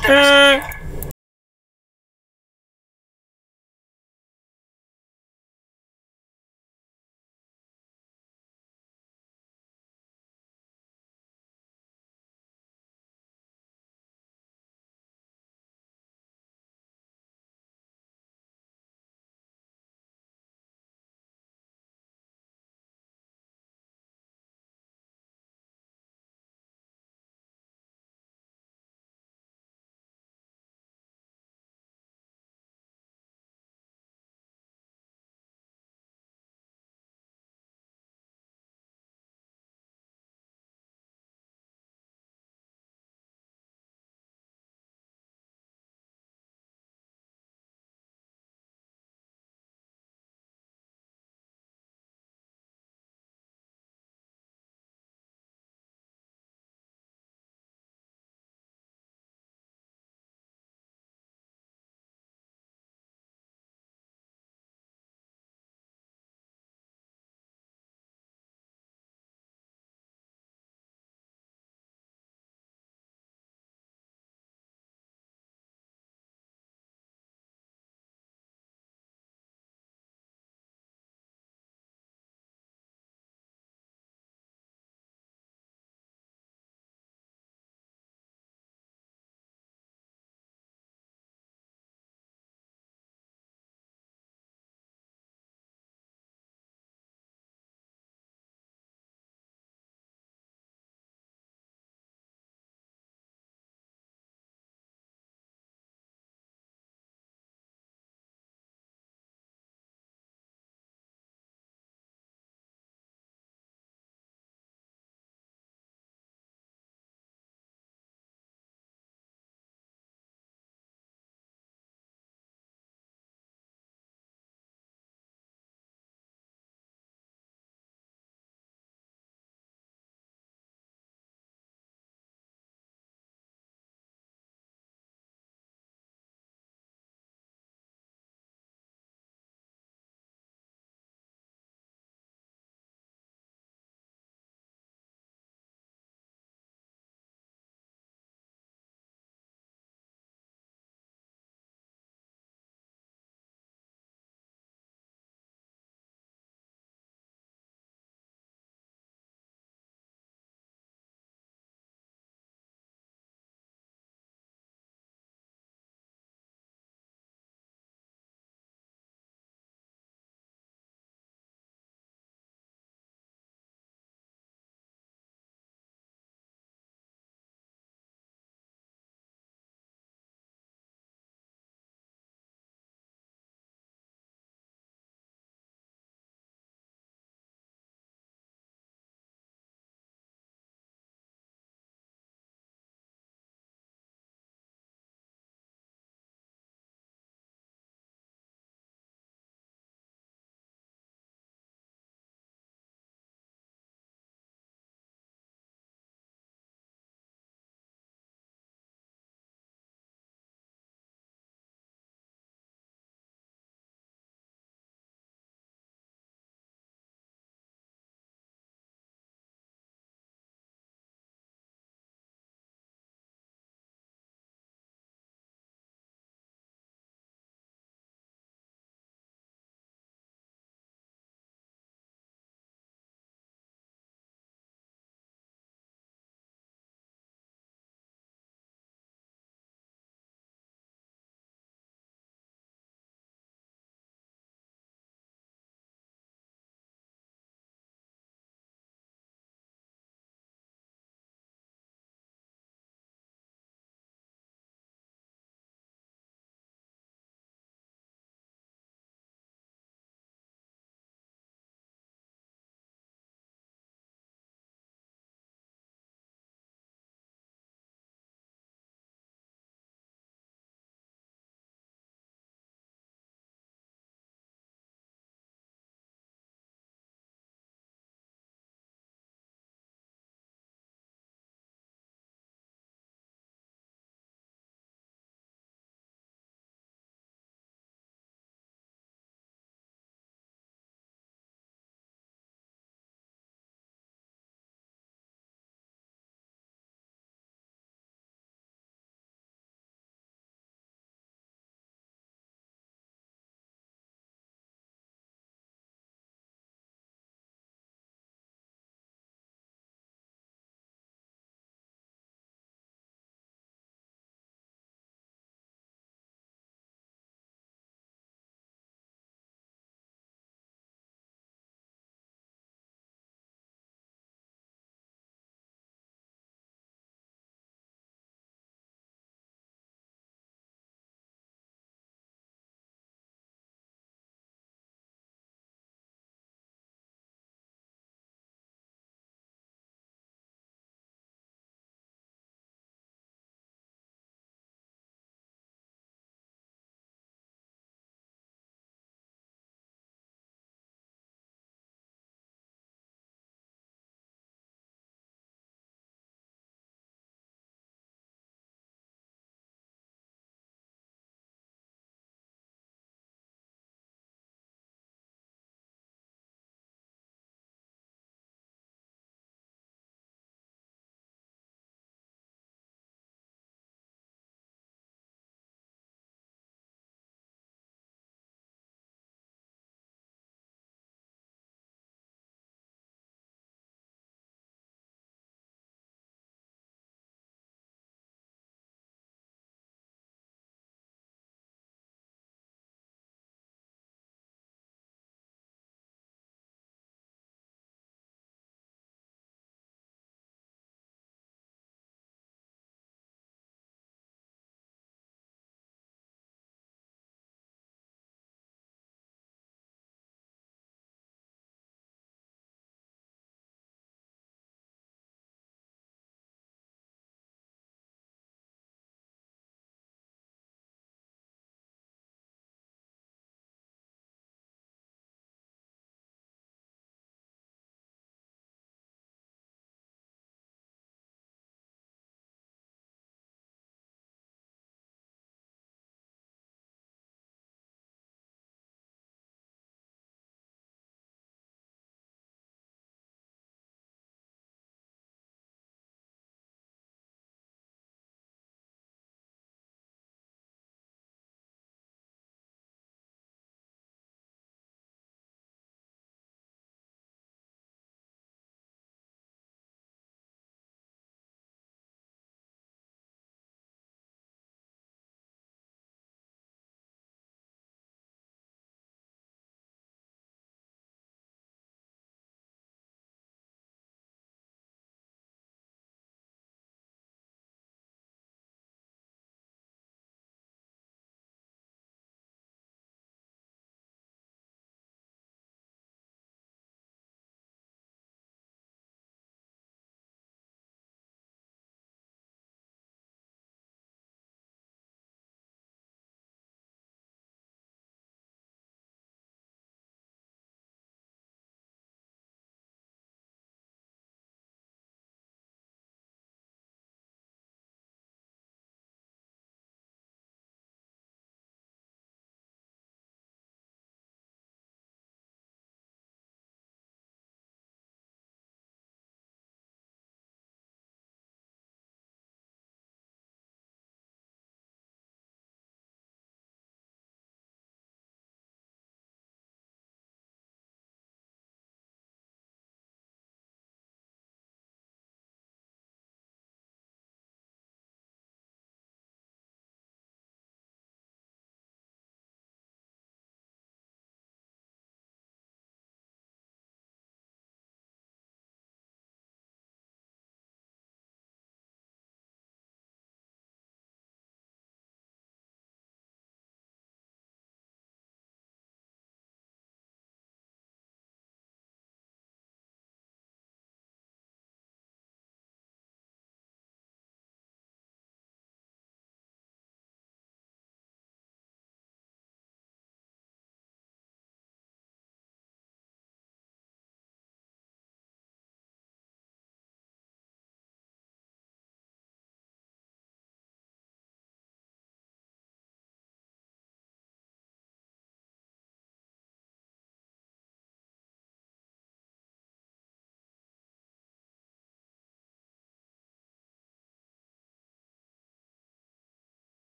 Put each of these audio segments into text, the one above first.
Mm,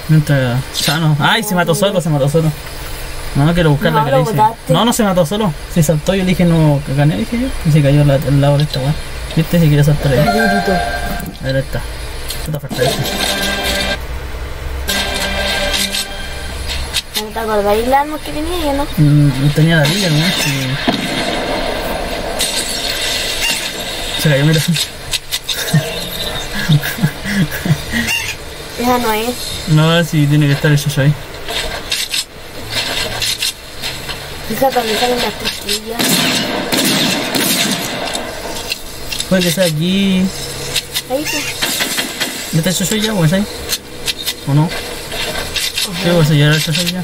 Mientras sano. Ay, se mató solo, se mató solo. No, quiero buscar la lo que botaste. No, no se mató solo. Se saltó, yo le dije no, que gané, dije yo. Y se cayó al lado de esta weá. ¿Viste? Si quiere saltar ahí. A ver, ahí está. Puta falta eso. ¿No te acordáis las armas que tenía yo, no? Tenía la liga, ¿no? Y... se cayó, mira. Esa no es. No, si tiene que estar eso ahí. Fíjate donde salen las costillas. Puede que sea aquí. Ahí pues. ¿Ya está eso ya, pues ahí? ¿O no? ¿Qué vas a llegar a eso ya?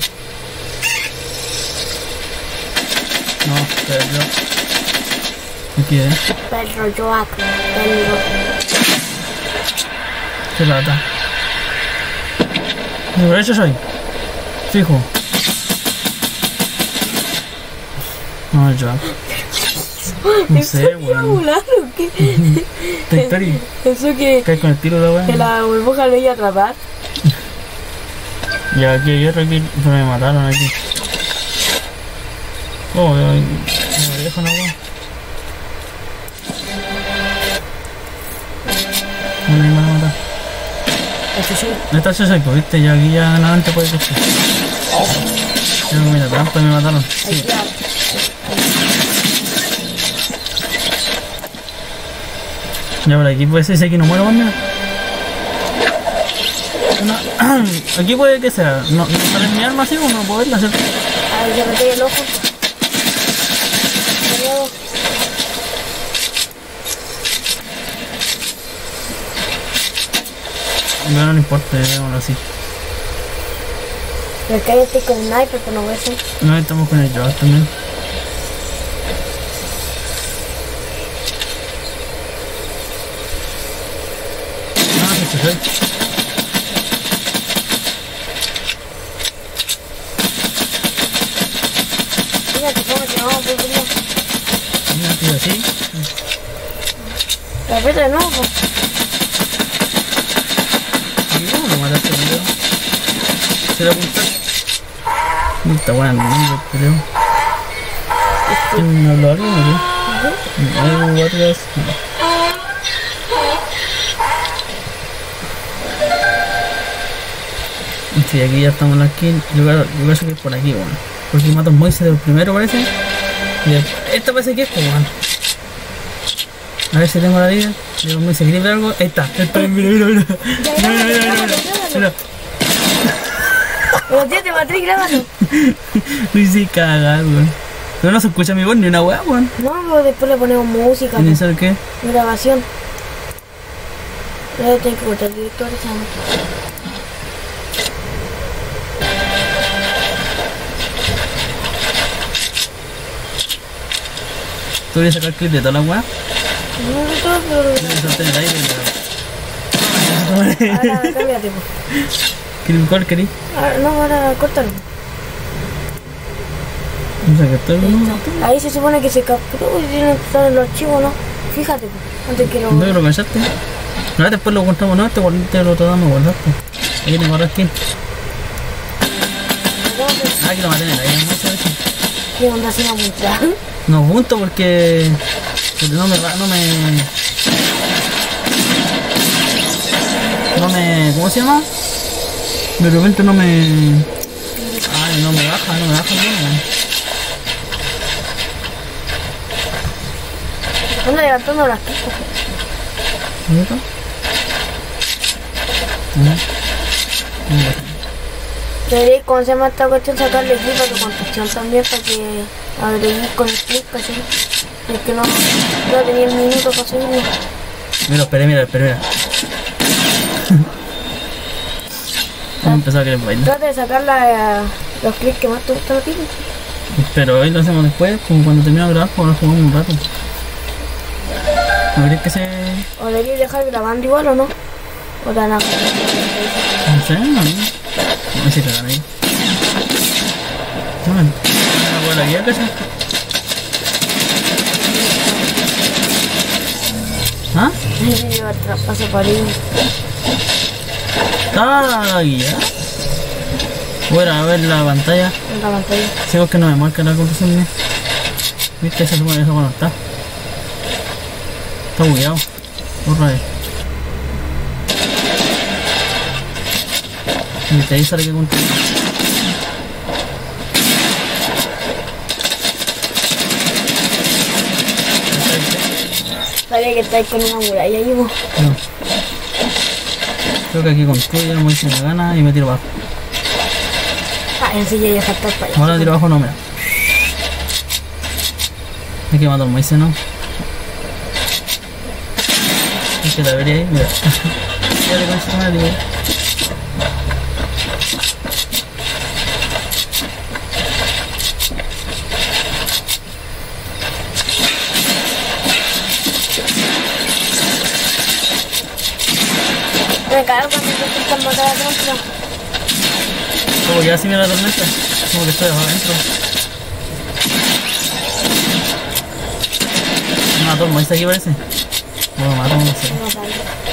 No, pero aquí, Perro Joaco. Perro. Qué lata. ¿Por eso soy? Fijo. No, yo. No sé, weón. Volar o qué? ¿Qué historia? Eso que ¿Caes con el tiro de la que weón? la burbuja lo iba a atrapar. Y aquí hay otro aquí. Me mataron aquí. Oh, me dejo una weón. No me van a matar. Eso sí. No está ese seco, viste, ya aquí ya nada te puede coger. Ya mira, trampa y me mataron. Ahí Sí. ya. Ya por aquí puede ser ese que no muero, mira. Aquí puede que sea. No sale mi arma así o no puedo verla, ¿cierto? Ahí se mete el ojo. Miedo. No, no importa, déjalo así. Pero que ahí estoy con el sniper, pero no ves. No, estamos con el Joao también. Ah, que se fue. Fíjate cómo se vamos a poner. Mira, tío, así. La aprieta de nuevo. ¿Y cómo lo mataste, amigo? ¿Se lo apunta? No está bueno el nombre, creo. ¿Quién habló algo o qué? ¿Algo atrás? No. Sí, aquí ya estamos en la esquina. Yo voy a subir por aquí, bueno. Porque mato a Moisés de los primeros, parece. Y esta parece que es como, bueno. A ver si tengo la vida. Digo, Moisés, ¿quieres ver algo? Ahí está. Mira, mira, mira. Mira. Pero tío, te maté, grábalo. Lo hice cagar, weón. Pero no se escucha mi voz ni una weá, weón. No, pero después le ponemos música. ¿Y sabe qué? Grabación. Luego tengo que cortar el director esa noche. ¿Tú voy a sacar clip de toda la weá? No, todo, pero... Eso está en el aire, Ahora, cámbiate, pues. pero... ¿Cuál querí? Ahora, no, ahora, córtalo. No sé qué estoy viendo. Ahí se supone que se capturó y tienen que estar en los archivos, ¿no? Fíjate, pues. Antes quiero... ¿Dónde lo pensaste? No, después lo contamos, no, te lo tratamos de guardaste. Aquí tengo ahora skin. Ah, aquí lo maté en el aire, no sé eso. ¿Qué onda sin apuntar? No junto porque no me, ¿cómo se llama? De repente no me, ay, no me baja el mono. Anda levantando las pistas. ¿Dónde está? Debería, ¿cómo se llama esta cuestión? Sacarle equipo a tu construcción también para que agregues con el clic, así. Es que no tenía el minuto para subirlo. Mira, espera. Vamos a empezar a querer bailar. Trata de sacar los clics que más te gustan a ti. Pero hoy lo hacemos después, como cuando terminamos de grabar, como lo jugamos un rato. ¿No crees que se...? O deberías dejar grabando igual o no. O te van a... No sé, no sé si te dan ahí. No, una buena guía, ¿qué? ¿Ah? Sí, lleva el traspaso para ir. Ah, la guía. Voy a ver la pantalla. En la pantalla. Sí, porque no me marca la contraseña mía. ¿Viste? Esa supone que eso cuando está. Está bugueado. Borra ahí. ¿Viste? Ahí sale que contraseña. Sabía que estáis con una muralla, Ivo. No. Creo que aquí construyo, me hice la gana y me tiro abajo. Ah, en sí ya saltar para allá. Ahora me tiro abajo, no, mira. Hay que matar maíz, ¿no? Es que la vería ahí, mira. Ya le consigo una, digo. Me cago cuando intentan matar a Trump. Como que así me la tormenta. Como que estoy abajo adentro. Me mató el maíz aquí parece. No me mató, no sé. No sale.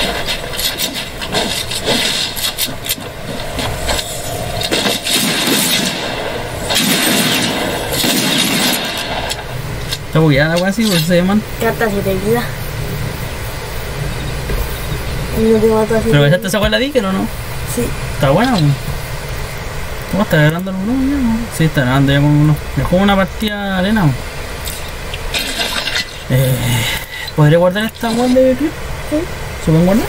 Está bugueada la wea así, por eso se llaman. ¿Qué hasta 7 vidas? Y no te mató así. Pero ¿cachaste esa wea la di, o no? Sí. Está buena, weón. ¿Cómo está grabando el uno ya? ¿No? Sí, está grabando ya con uno. Me juego una partida arena, weón. ¿Podré guardar esta web de clip? Sí. ¿Se pueden guardar?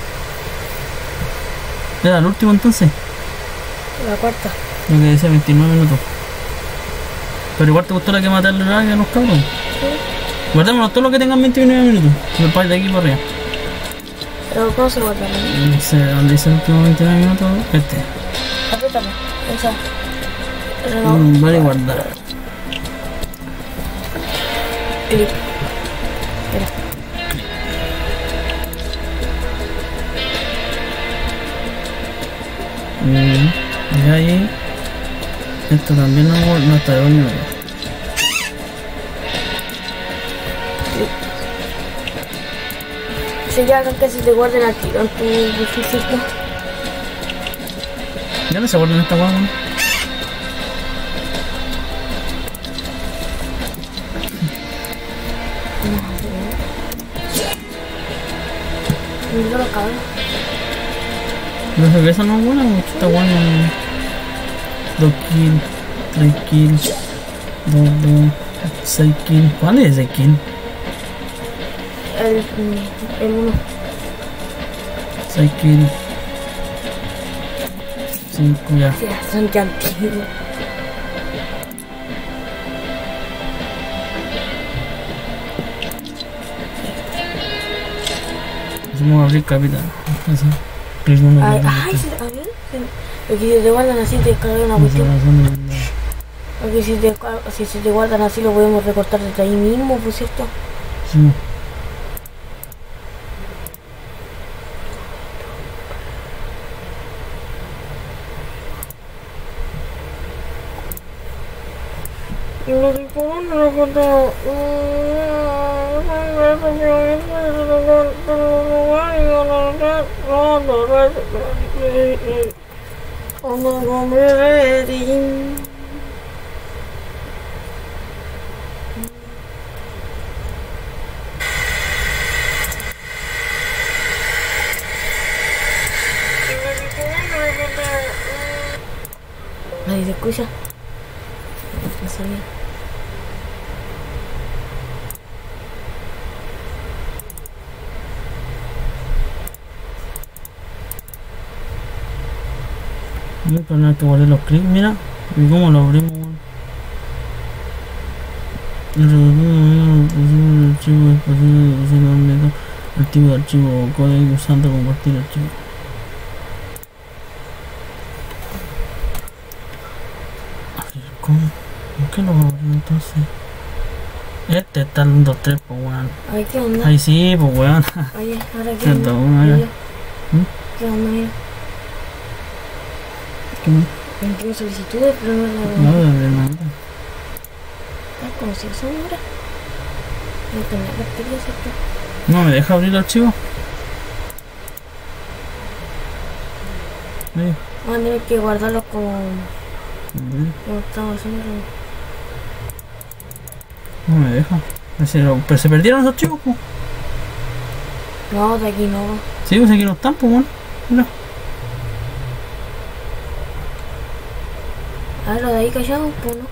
Era el último entonces. La cuarta. Lo que decía 29 minutos. Pero igual te gustó la que matarle a los cabros. Sí. Guardémonos todo lo que tengan 29 minutos. Me parece de aquí por arriba. Pero ¿cómo se guarda? No sé, ¿dónde dice el último 29 minutos? Este. Apriétame. Esa. Pero no. Vale, guardar. Clip. Espera. Y ahí. Esto también no está de baño. Si ya que si te guarden al tiro en tu difícil. Ya no se guardan esta guagua, ¿no? Mira los cabros. No sé que esa no es buena, porque está buena. 2 kills, 3 kills, 2, 6 kills. ¿Cuál es 6 kills? El uno. 6 kills. 5 ya. Sí, son ya antiguos. Vamos a abrir capitán. Así. Clic uno, Ay, clic ay, otro. sí, a ver. Porque si te guardan así te descargan una Esa cuestión. razón de verdad. Porque si se te guardan así lo podemos recortar desde ahí mismo, por cierto. Sí. Lo que como no lo contaba. Ahí se escucha. No sabía. Voy a poner que guardar los clics, mira. ¿Y cómo lo abrimos? Archivo de archivo, código usando compartir archivo. ¿Cómo? ¿Por qué lo abrí entonces? Este está el 2, 3, pues weón. Ay, ¿qué onda? Ahí sí, pues weón. Oye, ahora qué 31, onda. ya. Mira. ¿Mm? ¿Qué onda? Mira. ¿Qué más? 21 solicitudes, pero no No, lo... de nada. ¿Estás conocido esa hora? No tenía que pedir esto. No me deja abrir el archivo. Ahí. Vamos a tener que guardarlos como Mm, estamos haciendo. No me deja. Pero se perdieron esos chicos, pues. No, de aquí no. Sí, pues aquí no están, pues, bueno. Mira. A ver, los de ahí callados, pues no.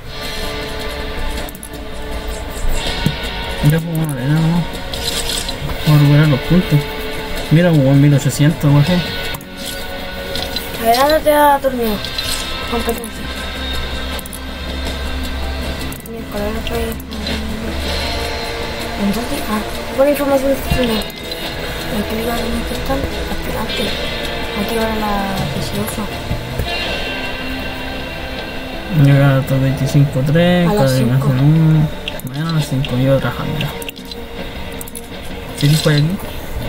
Mira, pues, bueno, de nada más. Vamos a recuperar los puntos. Mira, pues, bueno, 1800, o así. A ver, ándate a torneo. Competencia. Miércoles, no estoy. Entonces, buena información final. ¿En qué liga tenés que estar? Aspirante. Aquí ahora la 18. Llegar a los 25-3, A las cada día me 5. hacen uno. Mañana a las 5 yo trabajando ya. ¿Sí que fue aquí?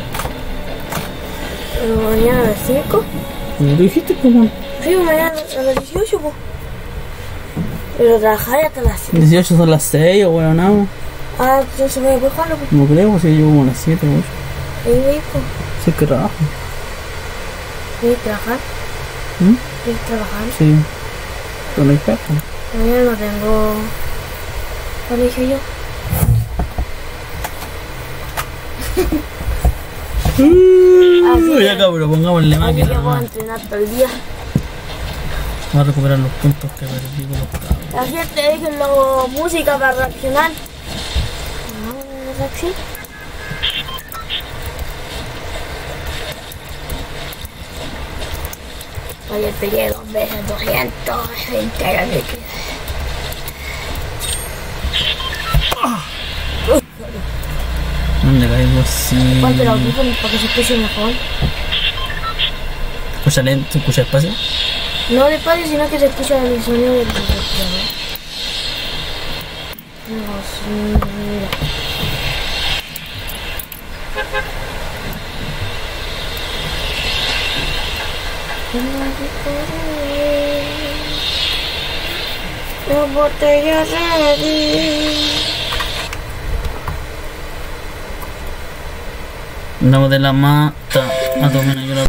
Pero mañana a las 5. Como tú dijiste, pues, bueno. Sí, mañana a las 18, pues. Pero trabajar hasta las 5. 18 son las 6 o weón, no. Ah, entonces me voy a dejarlo, pues. No creo, si yo como a las 7 o 8. Ahí voy, pues. Sí que trabajo. Voy a trabajar. ¿Mm? Voy a trabajar. Sí. Pero no hay jefe. Mañana no tengo colegio yo. Así Ya que- cabrón, pongámosle Así máquina. que voy a nomás. entrenar todo el día. Vamos a recuperar los puntos que perdí con los cabros. La gente déjenlo música para reaccionar. ¿No reacción? Oye, pegué 2 veces 200 entero líquido. ¿Dónde caigo así? Ponte el audífono para que se escuche mejor. ¿Escucha lento? ¿Se escucha despacio? No despacio, sino que se escucha el sonido del respirador. No, sí, mira. Las botellas ready. Andamos de la mata. A tu menos yo la.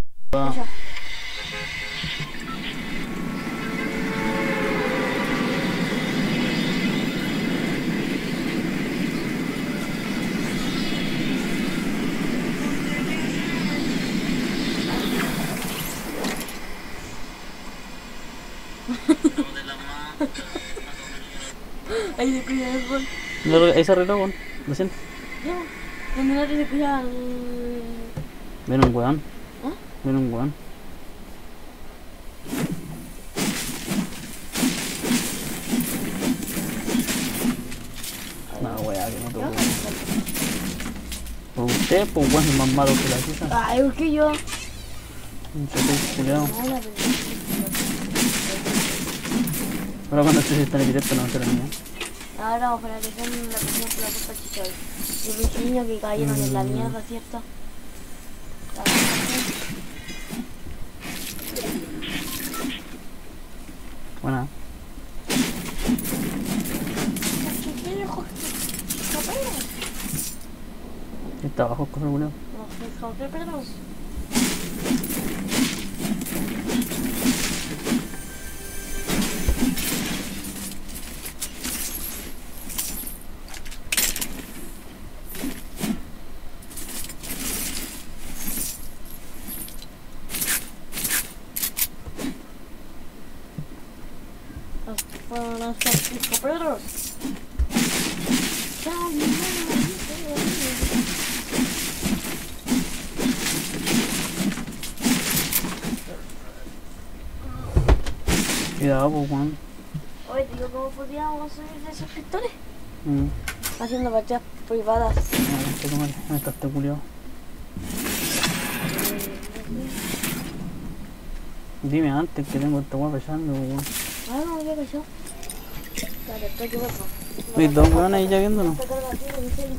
Ahí se escucha el gol. Ahí se arregló, weón. Lo siento. No, en el otro se escucha. Viene un weón. ¿Ah? Viene un weón. No, weá, que no te puedo. Por usted, pues weón, es más malo que la chucha. Ay, busqué yo. Un choque culiao. Hola, Ahora cuando estés está en directo no va a ser el mío. ahora ojalá que sean la persona por la culpa del chichón. Y los niños que cayeron en la mierda, ¿cierto? Buena. Está abajo el correo culiao. Fueron los escoperos. Cuidado, pues weón. Oye, te digo, ¿cómo podíamos subir de suscriptores? Mm. Haciendo partidas privadas. No sé cómo me está este culiao. Dime antes que tengo esta weá pesando, weón. Ah, no, ¿qué pasó? Dale, estoy que vuelvo. Hay dos weones ahí ya viéndonos. Esta carga aquí, en serio.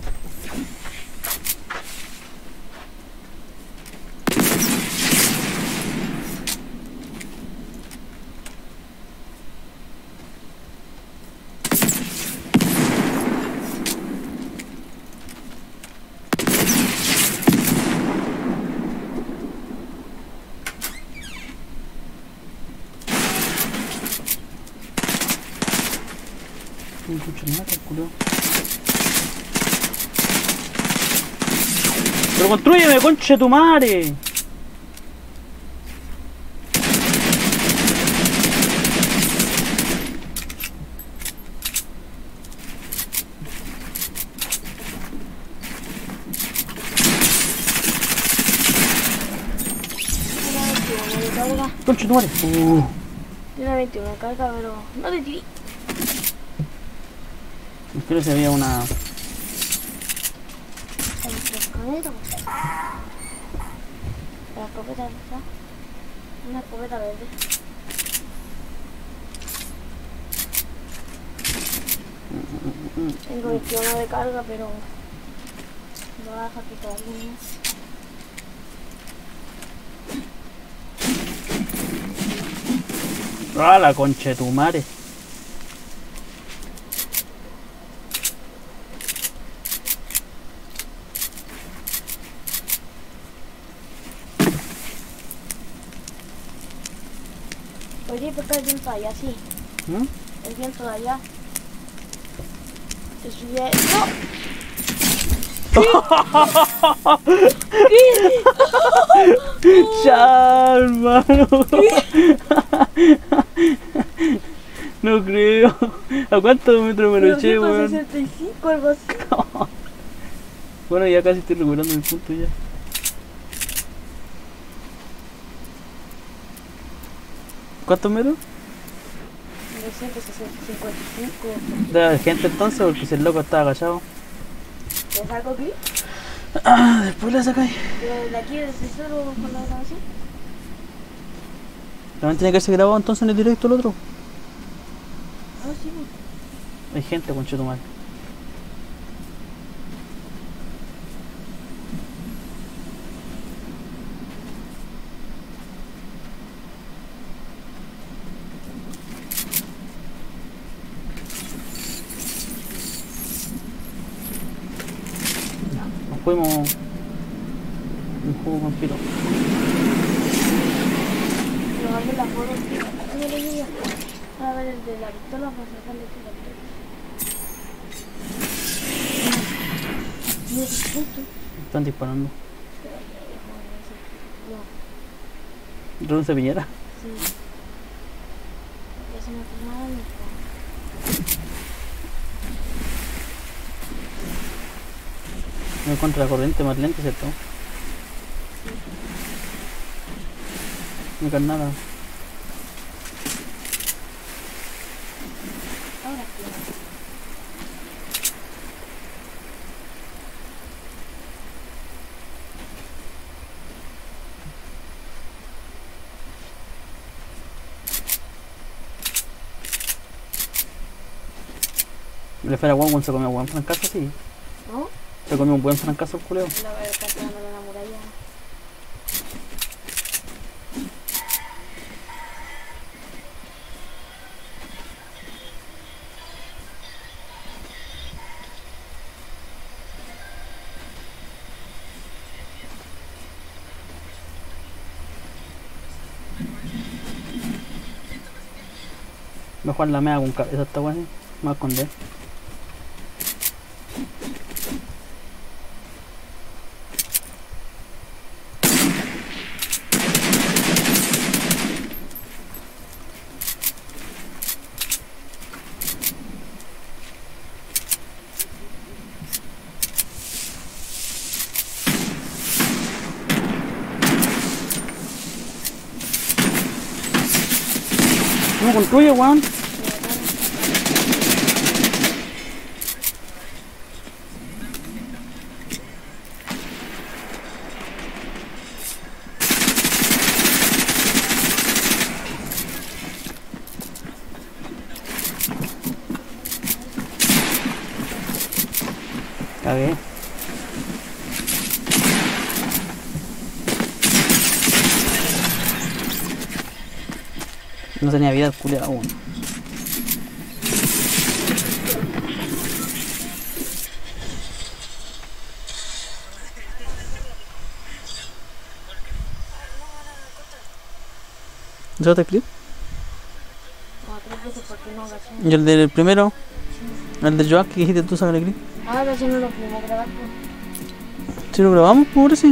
Un pucho de mata, culo. ¡Pero construyeme, conche tu madre! Conche tu madre. Tiene 21 de carga, pero no te tiré. Creo que se veía una... La escopeta está. Una escopeta verde. Tengo 21 de carga, pero lo voy a dejar quitar alguien más. ¡Ah, la concha de tu madre! Oye, ¿por qué el viento de allá sí? ¿Mm? El viento de allá. Se subía... ¡No! ¡Chao, hermano! No creo. ¿A cuántos metros me lo eché, weón? 65, algo así. Bueno, ya casi estoy recuperando el punto ya. ¿Cuántos metros? 255. ¿De la gente entonces? Porque si el loco estaba agachado. ¿Le saco aquí? Ah, después la sacáis. ¿De aquí desde cero con la grabación? También tiene que ser grabado entonces en el directo el otro. Ah, sí. Hay gente, conchetumal. Nos fuimos un juego con piro. Lo mandé la foto. No le diría. A ver el de la pistola para sacarle tiro. Mira ese punto. Están disparando. No, ¿Ronce Piñera? sí. Ya se me formaba el mismo. Me encuentro la corriente más lenta, ¿cierto? No hay nada. Ahora sí. Le fuera guau, se comió un buen francazo, sí. ¿No? Se comió un buen francazo el culeo. La voy a estar pegando la muralla. Mejor la mea con cabeza esta weá, me va a esconder. No construye, weón. Cagué. No tenía vida el culiao aún. ¿Ya te clip? No, 3 veces porque no agaché. ¿Y el del primero? Sí. El de Joak que dijiste tú, Sangre Gris. Ah, pero si no lo pudimos grabar, pues. Si lo grabamos, pobre sí.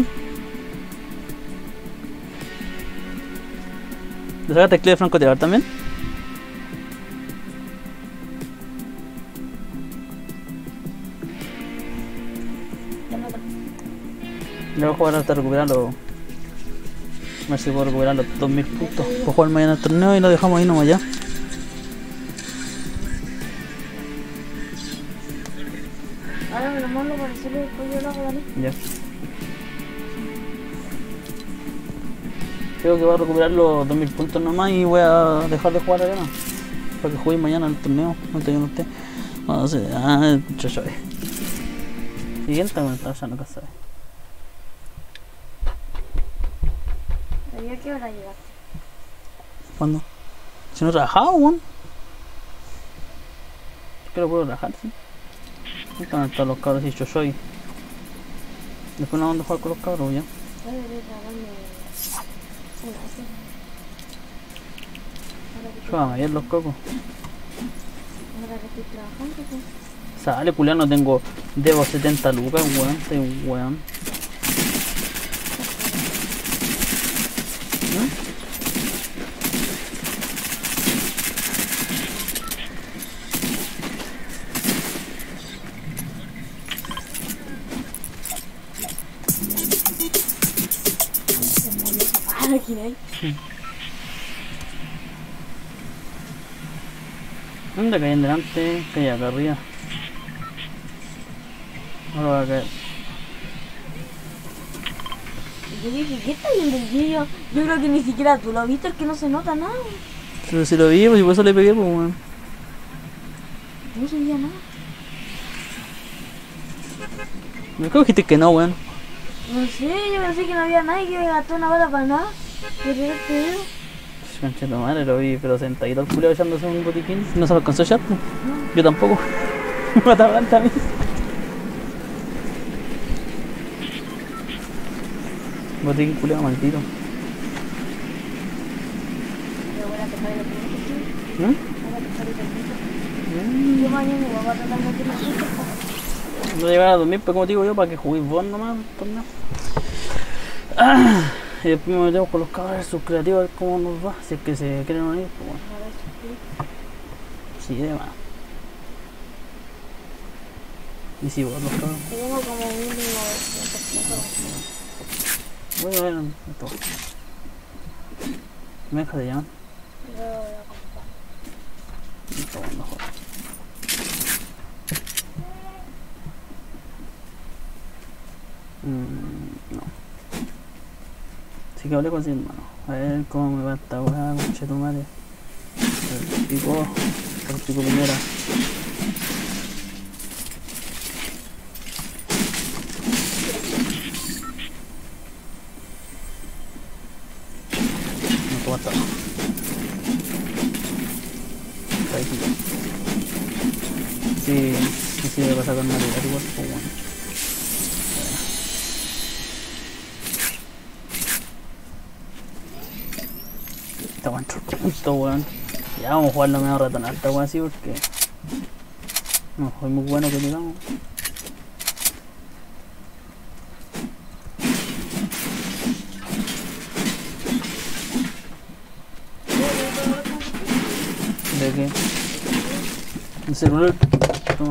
¿Descargaste el clip de francotirador también? Yo voy a jugar hasta recuperarlo. A ver si puedo recuperar los 2000 puntos. Voy a jugar mañana el torneo y lo dejamos ahí nomás ya. Ahora me lo mando para hacerlo y después yo lo hago, ¿vale? Ya. Creo que voy a recuperar los 2000 puntos nomás y voy a dejar de jugar arena. Para que juegue mañana el torneo. No te digo usted. No sé. Ah, muchacho. Siguiente, me está ya no casa. ¿Y a qué hora llegaste? ¿Cuándo? Si no trabajaba, weón. ¿Qué lo puedo trabajar, sí? Están todos los cabros y yo soy. Después no vamos a jugar con los cabros, ya. Puedes ir grabando una así. Yo ayer los cocos. Ahora que estoy trabajando, pues. Sale, culiao, no debo 70 lucas, weón, estoy weón. ¿Quién hay? ¿Dónde caí en delante? Caí acá arriba. Ahora va a caer. Yo dije, ¿qué está viendo el Gillo? Yo creo que ni siquiera tú lo has visto, es que no se nota nada. Pero si lo vi, pues y por eso le pegué, pues weón. No se veía nada. Me creo que dijiste que no, weón. No sé, yo pensé que no había nadie que gastó una bala para nada. Pero te digo. Conchito madre, lo vi, pero sentadito el culiao echándose un botiquín. No se lo alcanzó a echar, pues. Yo tampoco. Me mata adelante a mí. Botiquín culiao maldito. Pero voy a tocar el otro. Voy a tocar el otro. Yo mañana voy a tratar de hacer una No llegar a dormir, pues como te digo yo, para que juguéis vos nomás el torneo. Y después me metemos con los cabros sus creativos a ver cómo nos va. Si es que se quieren unir, pues bueno. Sí, de más. Y si vos los cabros. Tengo como mínimo 200 Voy a ver esto. Me deja de llamar. Yo voy a comprar. Esto es mejor. No. Así que hablé con su hermano. A ver cómo me va esta weá, conche tu madre. El pico primera. No, toma esta. Está ahí, pico. Sí, debe pasar con María, igual, pues bueno. Esto, weón. Ya vamos a jugarlo medio ratón alta, weón, así porque no soy muy bueno que digamos. ¿De qué? El celular. Toma.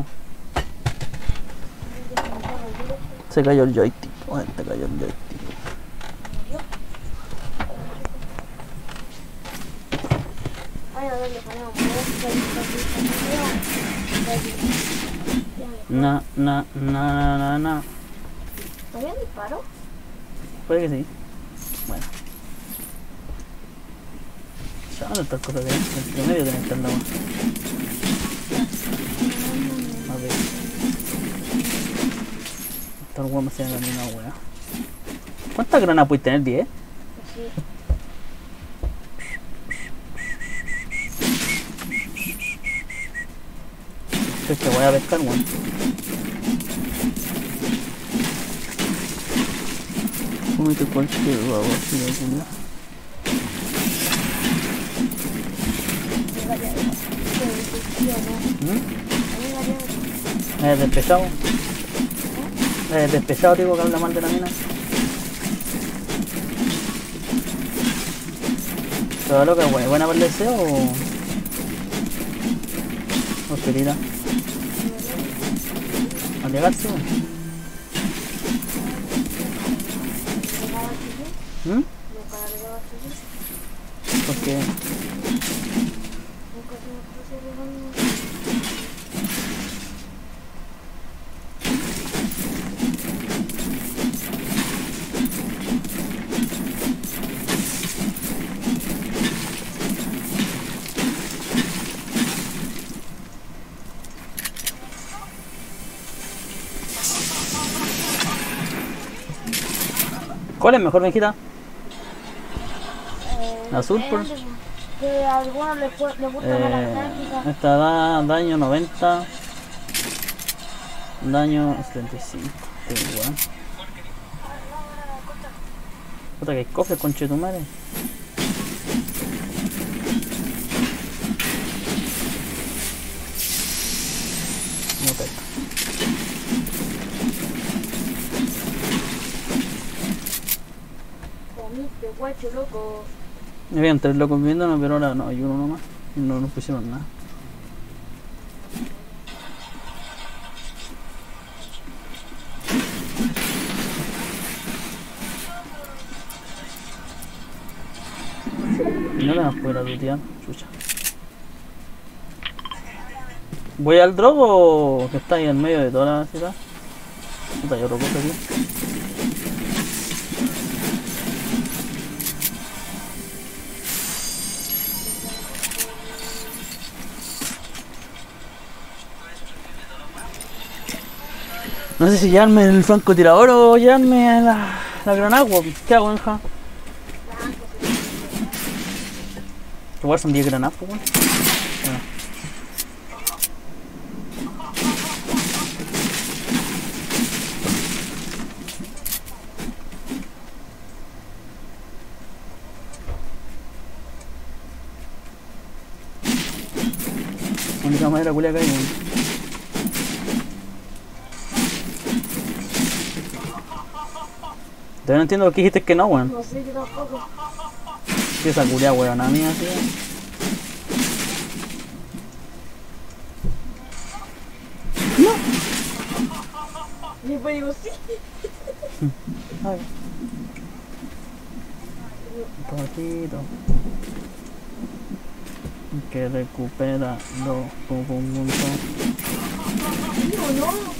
Se cayó el joystick. Bueno, te cayó el joystick. No. ¿Todavía disparo? Puede que sí. Bueno. Ya no estas cosas de el medio tiene que estar la mano. A ver. Estos huevos se ven una wea. ¿Cuántas granadas puedes tener? 10. Sí. Es que voy a pescar, weón. Comete cualquier babo así de alguna. Despechado. Despechado, digo, que habla mal de la mina. Pero loca, buena para el deseo o querida. Al llegar, sí. ¿Por qué? ¿Cuál es mejor, Benjita? Azul, por... Que a algunos les gusta más la táctica. Esta da daño 90. Daño 75. Qué igual. Puta que hay cofres, conchetumare. No te. Comiste, guacho, loco. Habían 3 locos viéndonos, pero ahora no, hay uno nomás. No nos pusieron nada. Y no le vas a poder tutear, chucha. ¿Voy al drop o que está ahí en medio de toda la ciudad? Puta, hay otro cosa aquí. No sé si llevarme el francotirador o llevarme la granagua. ¿Qué hago, hija? Igual son 10 granadas, pues, bueno. La única madera culia que hay, bueno. Todavía no entiendo por qué dijiste que no, weón. No sé, yo tampoco. Sí, esa culia, weón, a mí así. Y después digo, sí. Ay. Un poquito. Que recupera los puntos. Digo, no.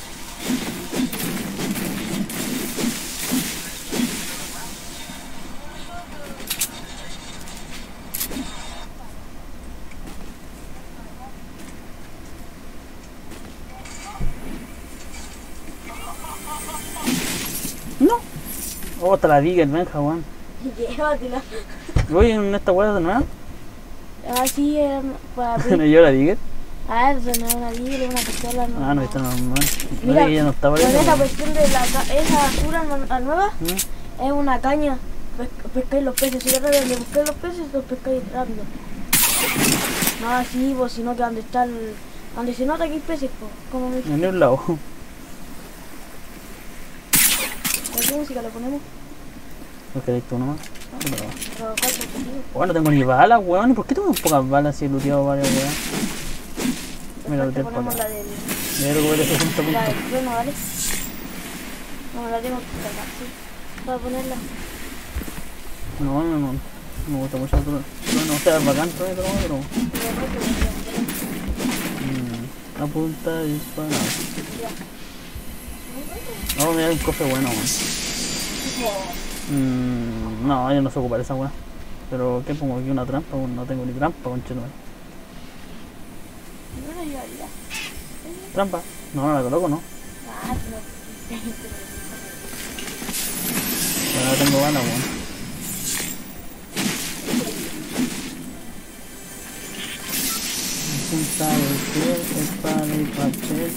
No. Otra Digger, Benja, weón. Llévatela. Voy en esta weá de nuevo. Así para ¿No abrir. yo la Digger? Ah, eso no es una libre, una pistola. No, Ah, no, esta no, no. Mira, No, ya no estaba con ahí, esa weón. cuestión de esa cura nueva, es una caña. Pescáis los peces. Si yo rápido le busqué los peces, los pescáis rápido. No así, vos, sino que donde está el. Donde se nota que hay peces, pues. Como me En un lado. ¿Qué música le ponemos? ¿No queréis tú nomás? Pero, ¿cuál es el objetivo? Bueno, no tengo ni balas, weón. ¿Por qué tengo pocas balas si he looteado varias weón? Mira, Después te looteé por ponemos acá. la del. Ya recuperé 60 La del puntos. trueno, ¿vale? No, la tengo que sacar, sí. Para ponerla. No, no, no. Me gusta mucho el trueno. No, o sea, es bacán pero... apunta y dispara. No, mira, hay un cofre bueno, weón. No, yo no sé ocupar esa weá. Pero, ¿qué pongo aquí? ¿Una trampa? Bueno, no tengo ni trampa, conchetumare. Yo la llevaría. ¿Trampa? No, no la coloco, ¿no? Ah, no. Pero no tengo balas, weón. Punta de piel, espada y papel.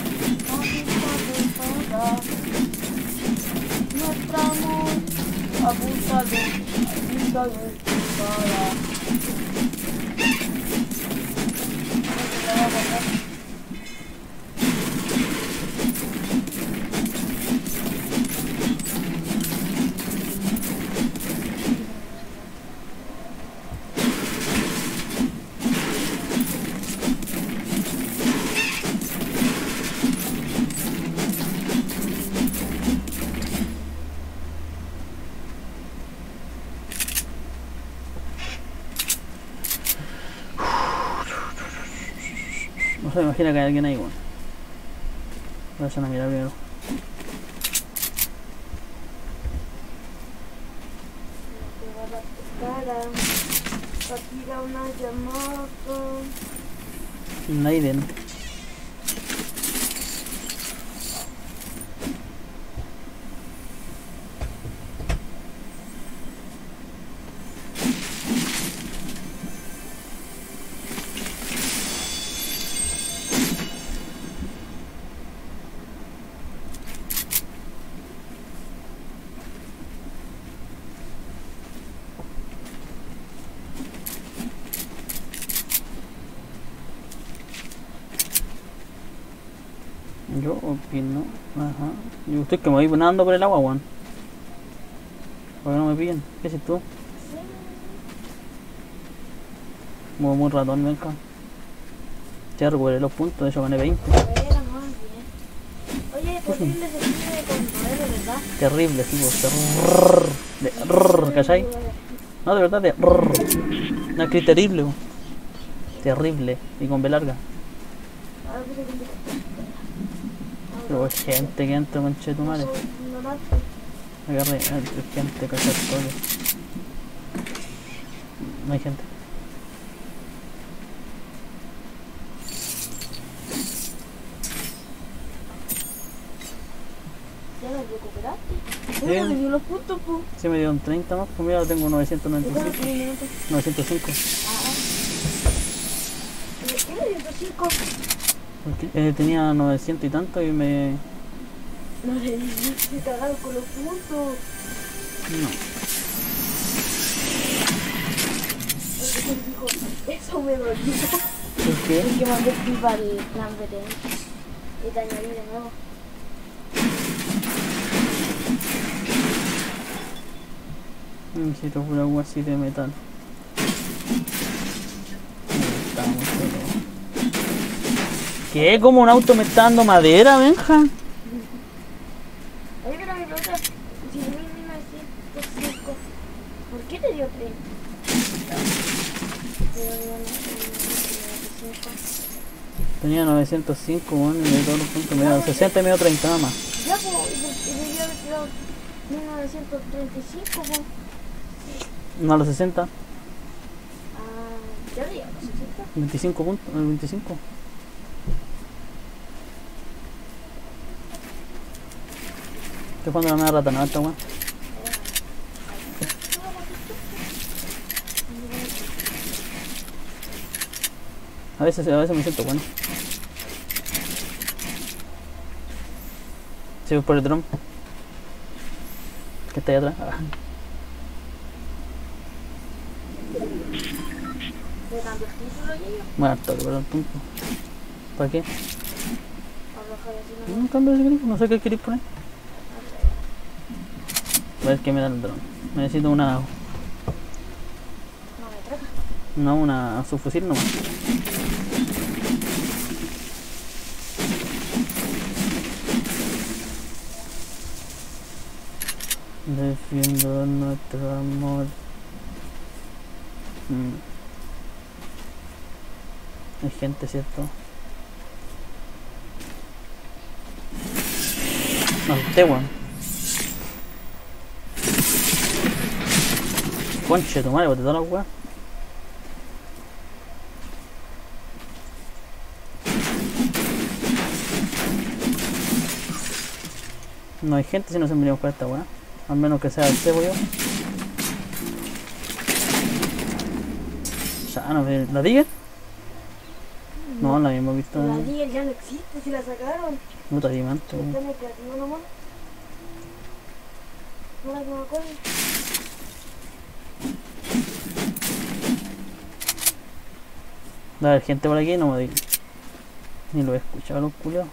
Nuestra amor a punta de espada. se me imagina que hay alguien ahí, weón. Vayan a mirar primero. Tira una llamada. Naiden. Yo opino, ajá. Yo estoy que me voy nadando por el agua, weón. Para que no me pillen. ¿Qué haces tú? Muy ratón, venga. Ya recuperé los puntos, de hecho gané 20. Oye, posible se escribe con modelo, ¿verdad? Terrible, sí, pues. ¿Cachai? No, de verdad, no es que es terrible, weón. Terrible. Y con B larga. Pero hay gente que entra, conchetumare. Agarre gente, cachar todo. No hay gente. ¿Ya lo recuperaste? Sí. ¿Ya me dio los puntos, po? Sí, me dieron 30 más, pues mira, ahora tengo 995. 905. ¿Qué me dio 5? Porque, tenía 900 y tanto y me... No le dijiste cagado con los puntos. No. Porque él dijo, eso me dolió. ¿Por qué? Es que mandé el pipa al plan BTN. Y te añadí de nuevo. Necesito pura agua así de metal. ¿Qué? ¿Cómo un auto me está dando madera, Benja? Oye, pero mi pregunta, si a mí 1905, ¿por qué te dio 30? Tenía 905, bueno, y me dio todos los puntos. Me dio 60 y me dio 30 nada más. Ya, pues, y debió haber tirado 1935, pues. No a los 60, Ah, ya le dio los 60. 25 puntos, 25. Estoy jugando la media ratanada esta weón. A veces me siento bueno. Si voy por el drum. Que está ahí atrás. Ah. ¿Le cambió el título y ello? Bueno, hasta que el punto. ¿Para qué? Para bajar así, no. No cambio ese grifo, no sé qué queréis poner. A ver qué me da el dron. Necesito una. No me traga. No, una subfusil nomás. Defiendo nuestro amor. Hay gente, ¿cierto? No, weón. Conche tu madre, bote toda la weá. No hay gente si no se han venido a buscar esta weá. Al menos que sea el cebo yo. Ya no ve. ¿La Digger? No, la hemos visto. La Digger ya no existe, si la sacaron. Puta diamante. Está en el creativo nomás. No la que me acuerdo. Debe haber gente por aquí, no me diga. Ni lo he escuchado los culiados.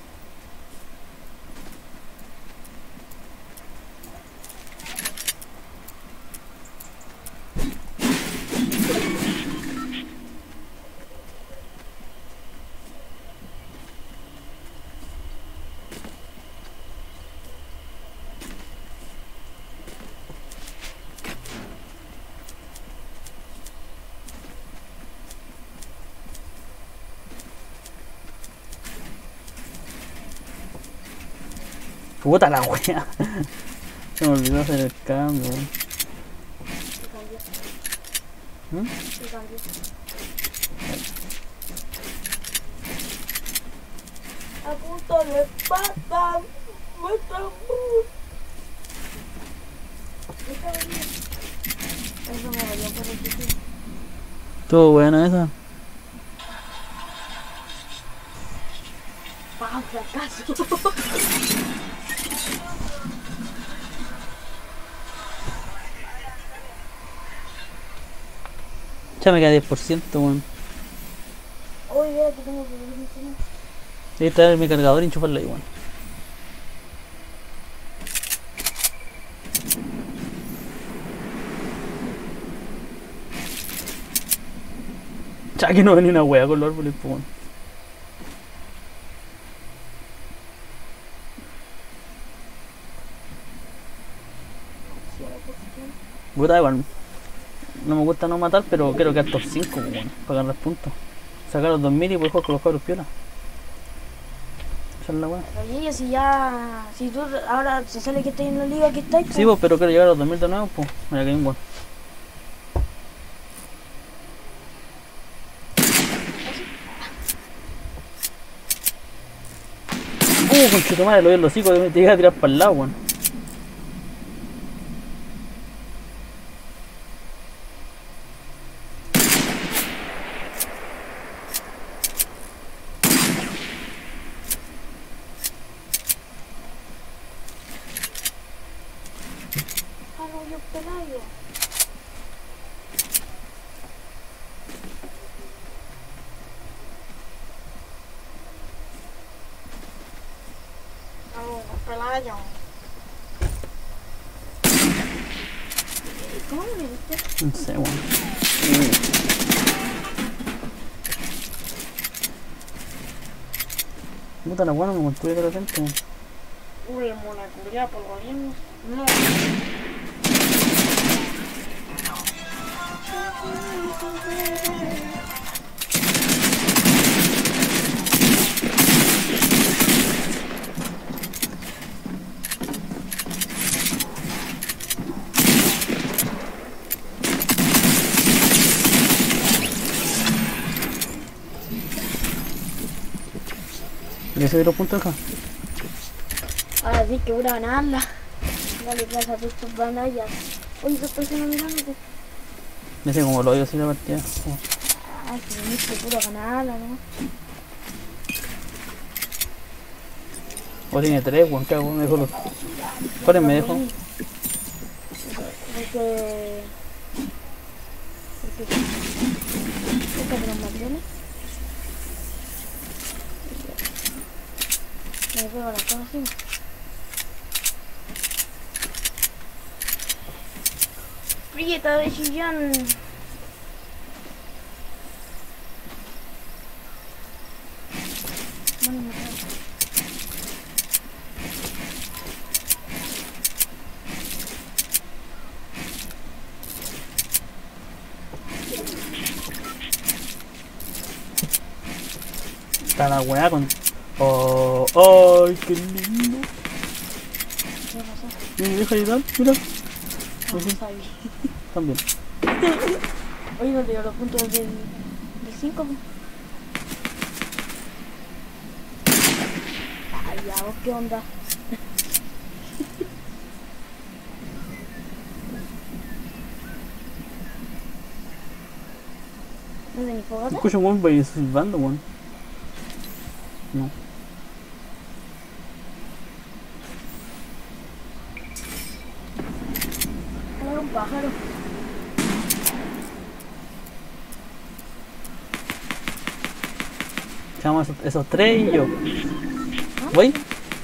Puta la wea. Se me olvidó hacer el cambio, weón. Se cambió. ¿Mm? Se cambió. Apúntale, papá. Eso me valió por el sitio. Estuvo buena esa. ¡Pah, fracaso! Ya me queda 10%, weón. Hoy vea que tengo que ver mi cena. Voy a traer mi cargador y enchufarlo ahí, weón. Ya que no venía una wea con los árboles, pues, weón. Sí, a la posición. Puta, igual. No me gusta no matar, pero quiero quedar top 5, weón. Para ganar puntos. Sacar los 2000 y poder jugar con los cabros piola. Esa es la wea. Oye, si ya. Si tú ahora se sale que estáis en la liga que estáis. Sí, pues, pero quiero llegar a los 2000 de nuevo, pues. Mira que hay un weón. Conchito madre, lo vi en los hocicos, te llegué a tirar para el lado, weón. Ah, no, yo pelayo. Pelayo. ¿Cómo me viste? No sé, weón. Puta la weón, me construye de repente, weón. Uy, mona curia por lo mismo. No. ¿Y ese de los puntos acá? Ahora sí que voy a ganarla. Dale clase a tus batallas. Oye, dos personas mirándote. Me sé como lo odio así la partida. Como- Ay, que viniste puro a ganarla, ¿no? O tiene 3, weón, ¿qué hago? Me dejo los. ¿Cuáles me dejo? Porque... Busca de los materiales. Me pego las cosas así. Prieta de chillón. Bueno, me cago. Está la weá con. Oh, ¡ay, qué lindo! ¿Qué pasó? Mira, deja ayudar, mira. No sabía. También. Oye, no te dio los puntos del 5. Ay, ya, vos qué onda. ¿No tenés fogata? Escucho un weón va silbando, weón. No. Era un pájaro. Echamos esos 3 y yo. ¿Voy?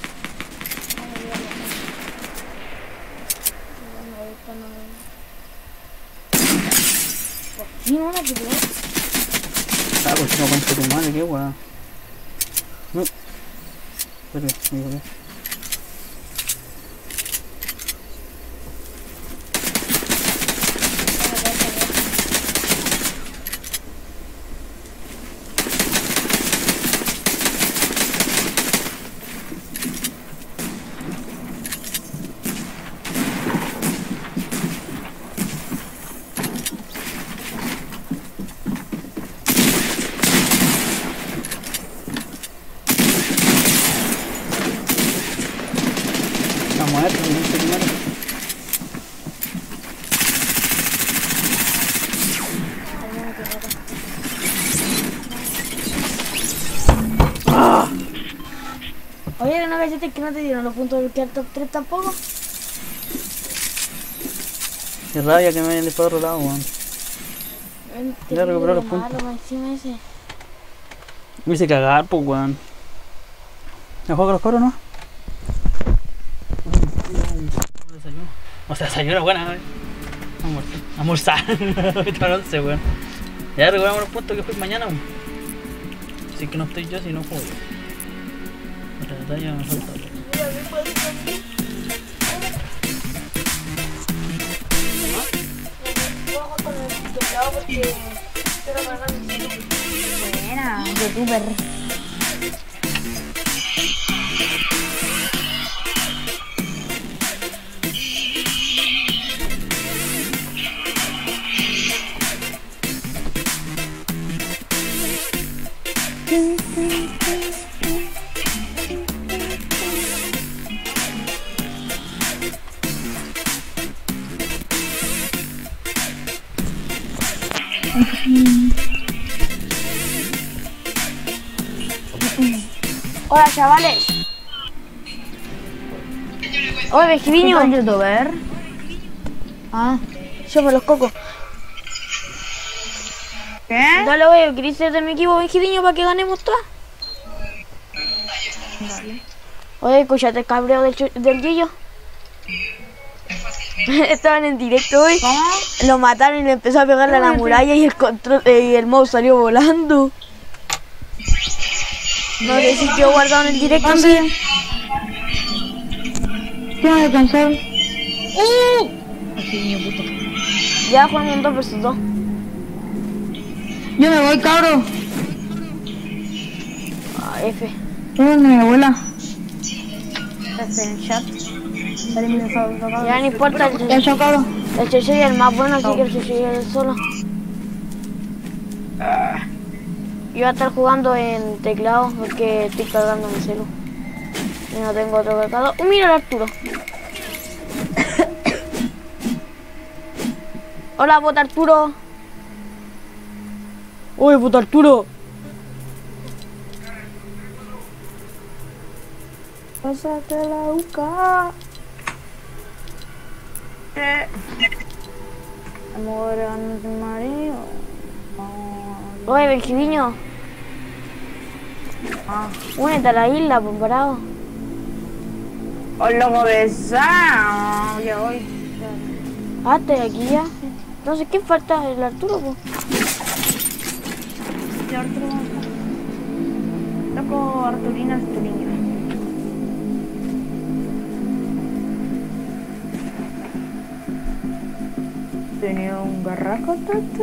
Sí, no la quebró. Ah, pues no concha tu madre, qué weá. No. Espera, me equivoqué. muerto, no sé qué muere. Oye, ¿no cachaste que no te dieron los puntos del que al top 3 tampoco? Qué rabia que me hayan disparado a otro lado, weón. Ya recuperó los puntos. Encima ese. Me hice cagar, pues, weón. ¿Me juego con los coros, no? O sea, desayuno buena, weón. Almorzar. Ahorita 11, weón. Ya recuperamos los puntos que fue mañana, weón. Así que no estoy yo, si no juego yo. Otra batalla me falta. Buena, youtuber. Hola chavales. Oye, Vejiviño. youtuber? Ah, Yo me los cocos. ¿qué? Dale, oye, ¿querés ser de mi equipo, Vejiviño, para que ganemos todas? Vale. Oye, escúchate el cabreo del Gillo. Estaban en directo hoy. ¿Cómo? Lo mataron y le empezó a pegarle a la muralla y el control y el mouse salió volando. No sé si quedó guardado en el directo. Sí. Tengo que descansar. Así, niño puto. Ya jugamos un 2 vs 2. Yo me voy, cabro. Ah, F. Tengo donde mi abuela. Está en el chat. Dale mi mensaje, cabro. Ya no importa. Ya, chao, cabro. El Cheche es el más bueno, así que el Cheche es el solo. Yo voy a estar jugando en teclado porque estoy cargando mi celu. Y no tengo otro cargador. Mira el Arturo. Hola, bota Arturo. Uy, bota Arturo. Pásate la UCA. Amor, marido. Oye, Benjiviño. Únete a la isla, pues, bravo. Os lo besado. Ya voy. Ah, estoy aquí ya. Entonces, ¿quién falta? El Arturo, pues. Ya, Arturo. Loco, Arturina, Arturina. Tenía un garraco, tata.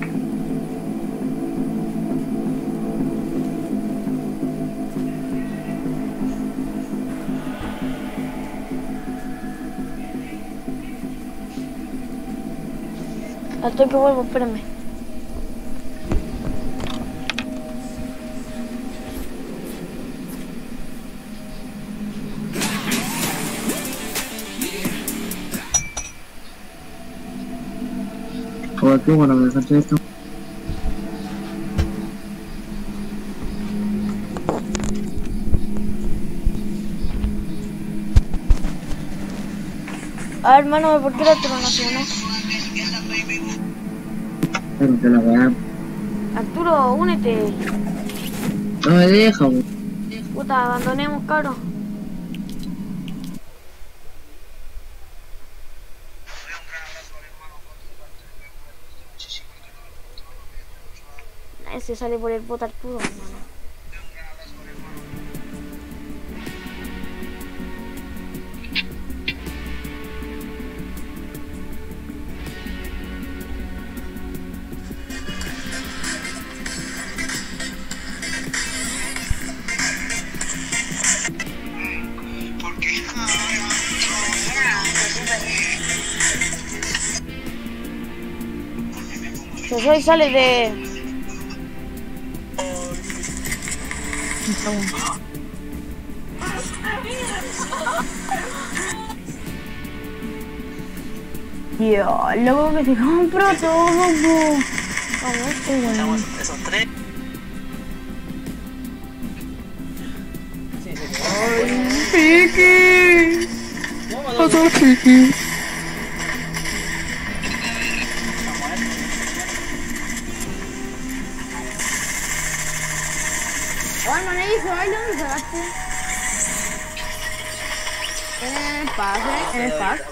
Hasta que vuelvo, espérame. Joder, qué bueno, me falta esto. A ver, hermano, ¿por qué el Arturo no se une? Pero te la weá. Arturo, únete. No me deja, weón. Puta, abandonemos, cabrón. Ese sale por el bot Arturo, hermano. Se soy sale de... Dios, loco que se compra todo, po. Estamos esos tres. Sí, Chiqui. Otro chiqui. Ay, no le hizo, ay, ¿dónde sacaste? En el pack, en el pack.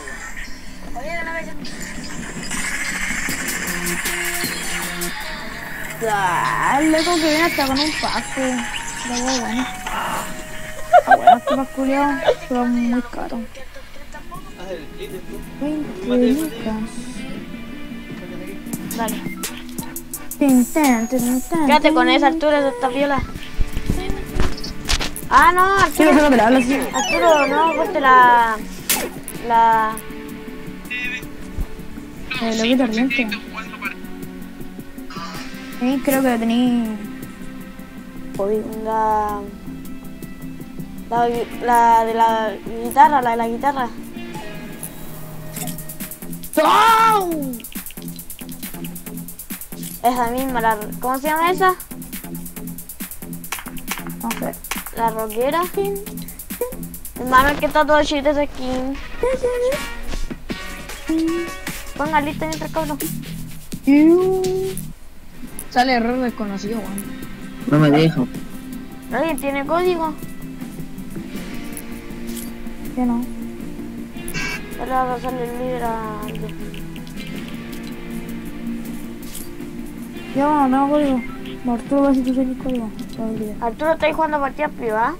Dale, loco, que viene hasta con un pack. Luego, bueno. Ah, bueno, este pack culiao, pero muy caro. 20 lucas. Dale. Quédate con esa altura de esta viola. Ah, no, Sí, Arturo. déjalo que le hablo así. Arturo, no, ponte la... Loquito ardiente. Sí, creo que tení... Jodido. La de la guitarra, la de la guitarra. ¡Oh! Esa misma, ¿cómo se llama esa? Vamos a ver. La rockera. Hermano, el que está todo chido ese aquí. Ponga lista mientras cabrón. Sale error desconocido, weón. No me dejo. ¿Alguien tiene código? Que no. Ya le va a pasar el líder a... Yo no tengo código. Arturo, va a si tú tienes código. Te olvidé. Arturo, ¿estáis jugando partidas privadas?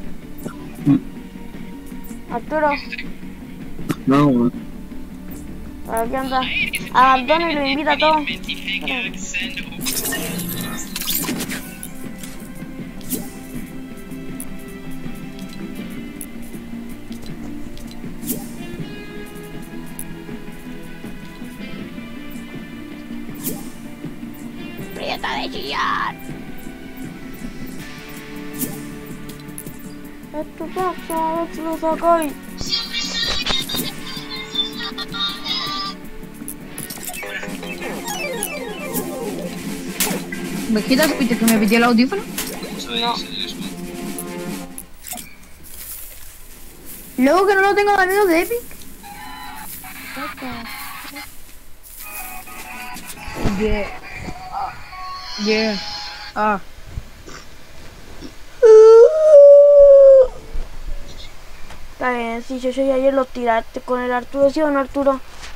Arturo, No, weón. ¿para qué onda? Abandona y lo invita a todos. Prieta de chillar. Esto pasa, a ver si lo sacáis. ¿Vegeta supiste que me pidió el audífono? No. Luego que no lo tengo de de Epic. Yeah. Yeah. Ah. Está bien, si yo ayer los tiraste con el Arturo, ¿sí o no, Arturo?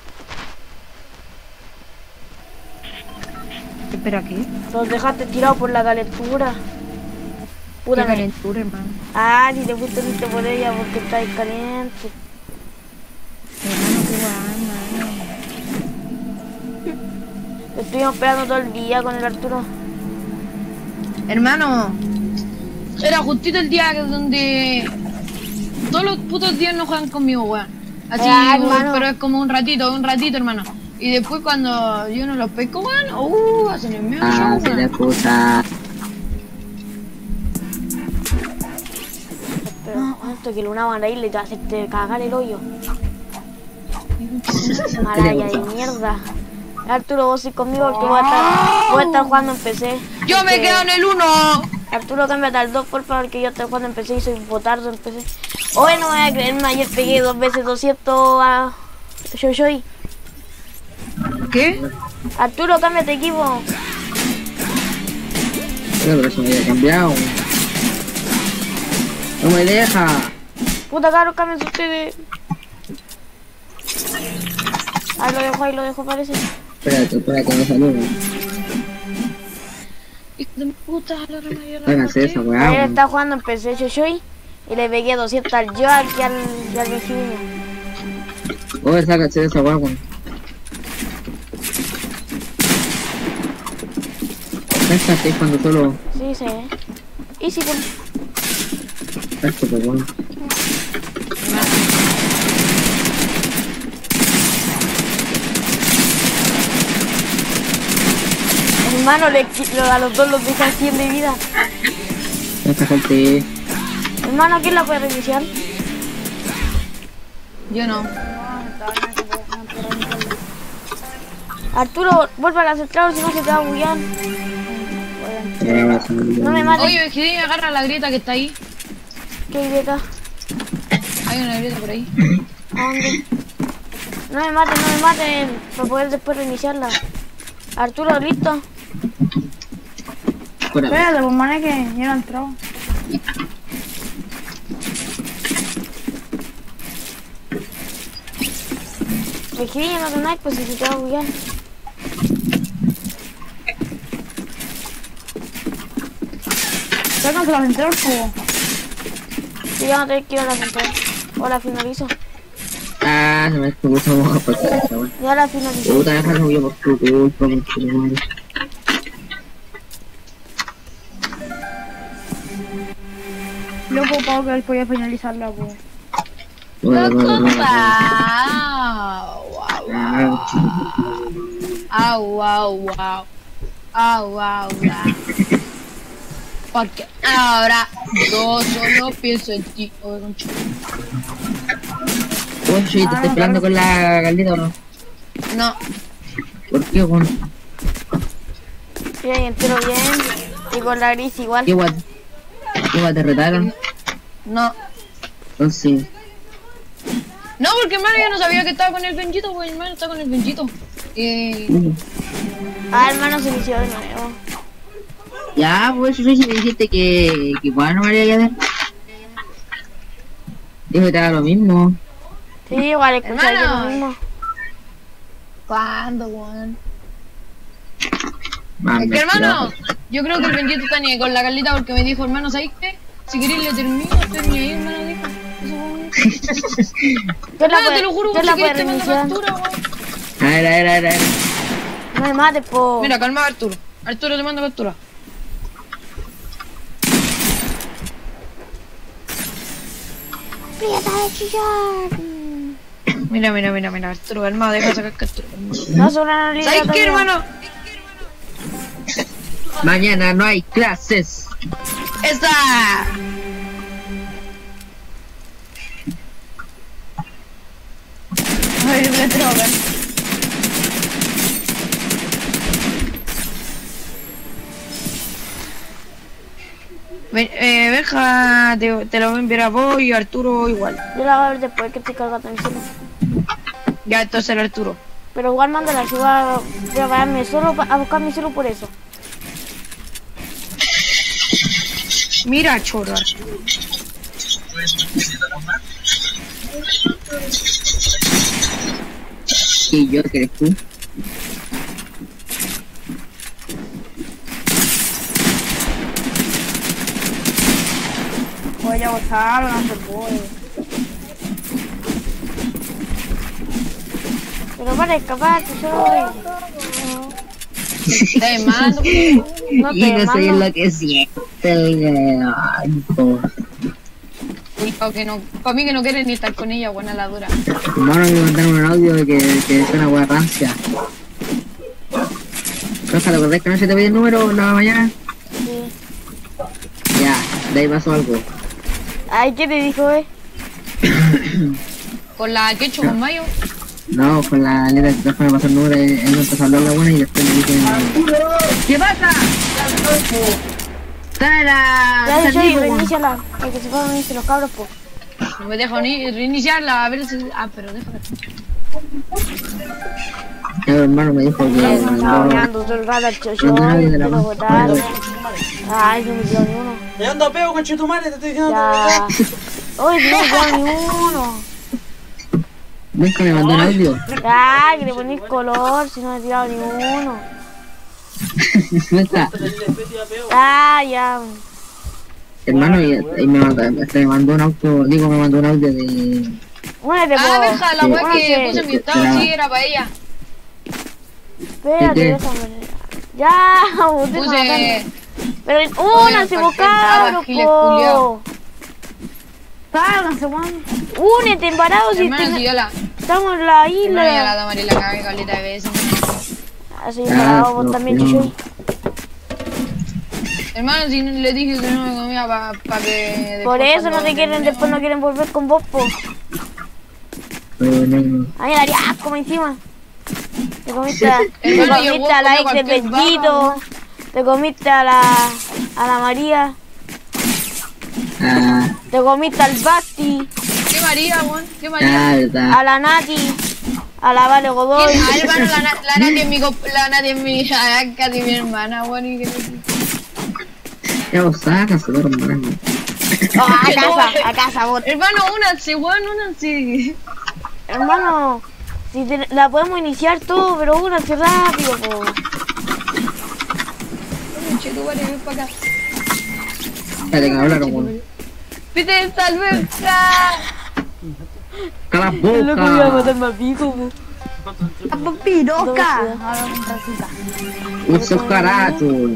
Espera, ¿qué? Los dejaste tirados por la calentura. Puta Qué me- calentura, hermano. Ah, si te fuiste viste por ella porque estáis caliente. Hermano, qué guay, Te estuvimos esperando todo el día con el Arturo. hermano. Era justito el día donde todos los putos días no juegan conmigo, weón. Así, hermano. pero es como un ratito, hermano. Y después cuando yo no los pesco, weón, hacen el mío Ah, show, se weón. le puta. Pero cuánto que Luna van a irle y te va a hacerte cagar el hoyo. Maraya de mierda. Arturo, vos sí conmigo que voy a estar jugando en PC. Yo me quedo en el 1. Arturo, cámbiate al 2 por favor, que yo estoy jugando en PC y soy botardo en PC. Hoy no me voy a creer, ayer pegué 2 veces 200 a Shoshoi. ¿Qué? Arturo, cámbiate equipo. Pero eso me había cambiado. No me deja. Puta caro, cámbiense ustedes. Ah, ahí lo dejo, parece. Espérate, me saludo. Hijo de puta, la remayola. Háganse esa weá. Ayer weón. estaba jugando en PC Shoshoi y le pegué 200 al Joak y al Benjimín. Oye, sácate de esa weá, weón. Déjate cuando solo. Sí, sí. Y sí, pues. Esto, pues, weón. Hermano, a los dos los dejan 100 de vida. Esta gente. Hermano, ¿quién la puede reiniciar? Yo no. Arturo, vuelve a la central, si no se te va a bullar. No me mates. Oye, Vegidín, agarra la grieta que está ahí. ¿Qué grieta? Hay una grieta por ahí. ¿A dónde? No me maten, para poder después reiniciarla. Arturo, ¿listo? Espérate, pues mané que ya no he entrado. Vigilía, no tenés, pues si se te va a bullar. Sácanse la central, pues. Si ya no tenés que ir a la central. O la finalizo. Ah, se me puso moja por esta weón. Ya la finalizo. Puta, déjalo yo por tu culpa, por tu madre. Loco, Pau, que él podía finalizarla, pues. Bueno, Wow. Porque ahora yo solo pienso en ti. Oye, concha. Oye, ¿te estoy esperando con la Carlita o no? No, ¿Por qué, weón? Bien, entero bien. Y con la gris igual. ¿Qué weón? ¿Qué weón te retaron? no. Entonces, No, porque hermano yo no sabía que estaba con el Benjito, pues hermano está con el Benjito. Ah, hermano, se inició de nuevo. ya, pues, eso sí me dijiste que igual no me haría ya ver. Dijo que te haga lo mismo. Sí, igual escuché yo Hermano. lo mismo. ¿Cuándo, weón? Man, Es que me hermano, yo creo que el Benjito está ni con la Carlita porque me dijo, hermano, ¿sabes qué? Si queréis le termino, estoy ni ahí, hermano, dijo. Eso fue muy... Yo la Hermano, te lo juro, yo si la querés puedo te mando reiniciar. captura, weón. A ver. No me mates, po. Mira, calma a Arturo. Arturo, te mando captura. Prieta de chillar. Mira, Arturo, calma, deja de sacar captura. No son una liga. ¿Sabes qué, hermano? Mañana no hay clases. ¡Esa! A ver, me drogan. Benja, te lo voy a enviar a vos y Arturo igual. Yo la voy a ver después que estoy cargando mi celu. Ya, entonces el Arturo. Pero igual mándala, si voy a pararme solo a buscar mi celu por eso. Mira, chorra. Y yo, que eres tú. Voy a gozar, no se puede. Pero para escaparte, solo Te mando. no Y te no soy mando. lo que siente, weón. Que no, para mí que no quieren ni estar con ella, buena la dura. Hermano, me mandaron un audio de que suena weá rancia. Rosa, ¿te acordás que no se te pedí el número la mañana? Sí. Ya, de ahí pasó algo. Ay, ¿qué te dijo, Con la quecho con mayo. No, con la letra que me pasó el número, él empezó a hablar la buena y después me dije... ¿Qué pasa? Está en Ya la... de hecho, y San Diego, reiníciala. Para que se puedan unirse los cabros, po. No me dejo ni reiniciarla, a ver si... Ah, pero déjame. Ya, hermano me dijo que... Estaba mirando todo el rato al chochón, nadie de te la lo mano. botaron. Ay, no me dio ni uno. ¿De dónde pego con Chetumare? Te estoy diciendo. Ya. Uy, no me dio ni uno. ¿Ves que me mandó un audio? Ay, que le ponís color, si no me he tirado ni uno. Neta, Ah, ya. hermano, y me mandó un auto, digo, me mandó un audio de... Únete, po. Ah, deja, la weá que Únete. puse en mi estado, sí, era para ella. Espérate, ¿Qué? déjame. Ya, vos déjame Puse... matarme. Pero únanse, po, cabros, Giles po. culiao. Sálganse, weón. Únete, embarazo, si Hermano, si yo la... estamos en la Hermano, ya isla. la Damari la cagué caleta de veces. Así embarado, vos no, también, no. chuchuy. Hermano, si le dije que no me comía para que... Por después eso no cuando te quieren, termine- después no quieren volver con vos, po. No, A mí me daría asco encima. Te comiste a la ex de cualquier Bellito. Te comiste a la María. Ah, Te comiste al Basti. ¿Qué María, weón? ¿Qué María? verdad. A la Nati. A la Vale Godoy. ¿Quién? Ah, hermano, la Nati es mi... La Nati es mi... casi mi hermana, weón. Y que... Ya vos sácaselo, hermano. A casa, vos. Hermano, únanse, weón, únanse. Hermano, si la podemos iniciar todo, pero únanse rápido, po. Che, tú, vale, ven para acá. Dale, que hablar, weón. Peter, salveca. ¡Cala El loco me iba a boca! matar más pico, po. ¡Piroca! ¡Usos caracho!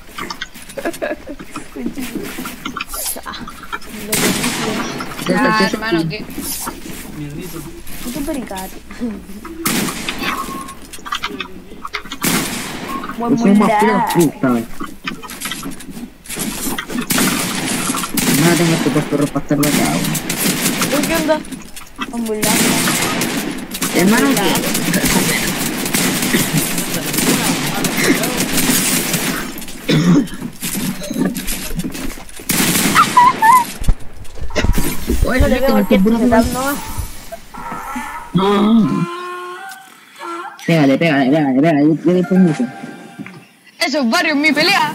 Ah, hermano, ¿qué? Mierdito. Puto pericate. Usos más finos, puta. Nada, tengo este puesto para estar acá, weón. ¿Qué onda? Hermano, oye, No le veo cualquier setup nomás. no. Pégale, yo le pongo mucho. Esos barrios, mi pelea.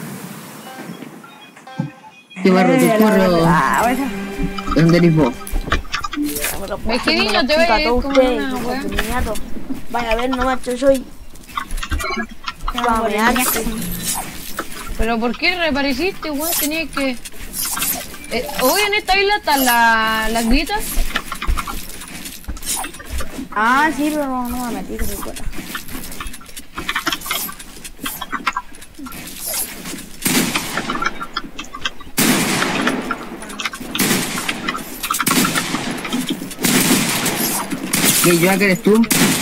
¿Qué barro, qué corro? ¿Dónde eres vos? Es que niño te ve como una weá. Vaya a ver nomás, yo soy. Pero ¿por qué reapareciste, weón? Tenías que... hoy en esta isla están las grietas. Ah, sí, pero no me metí, que se cuenta. ¿Qué, yo que eres tú?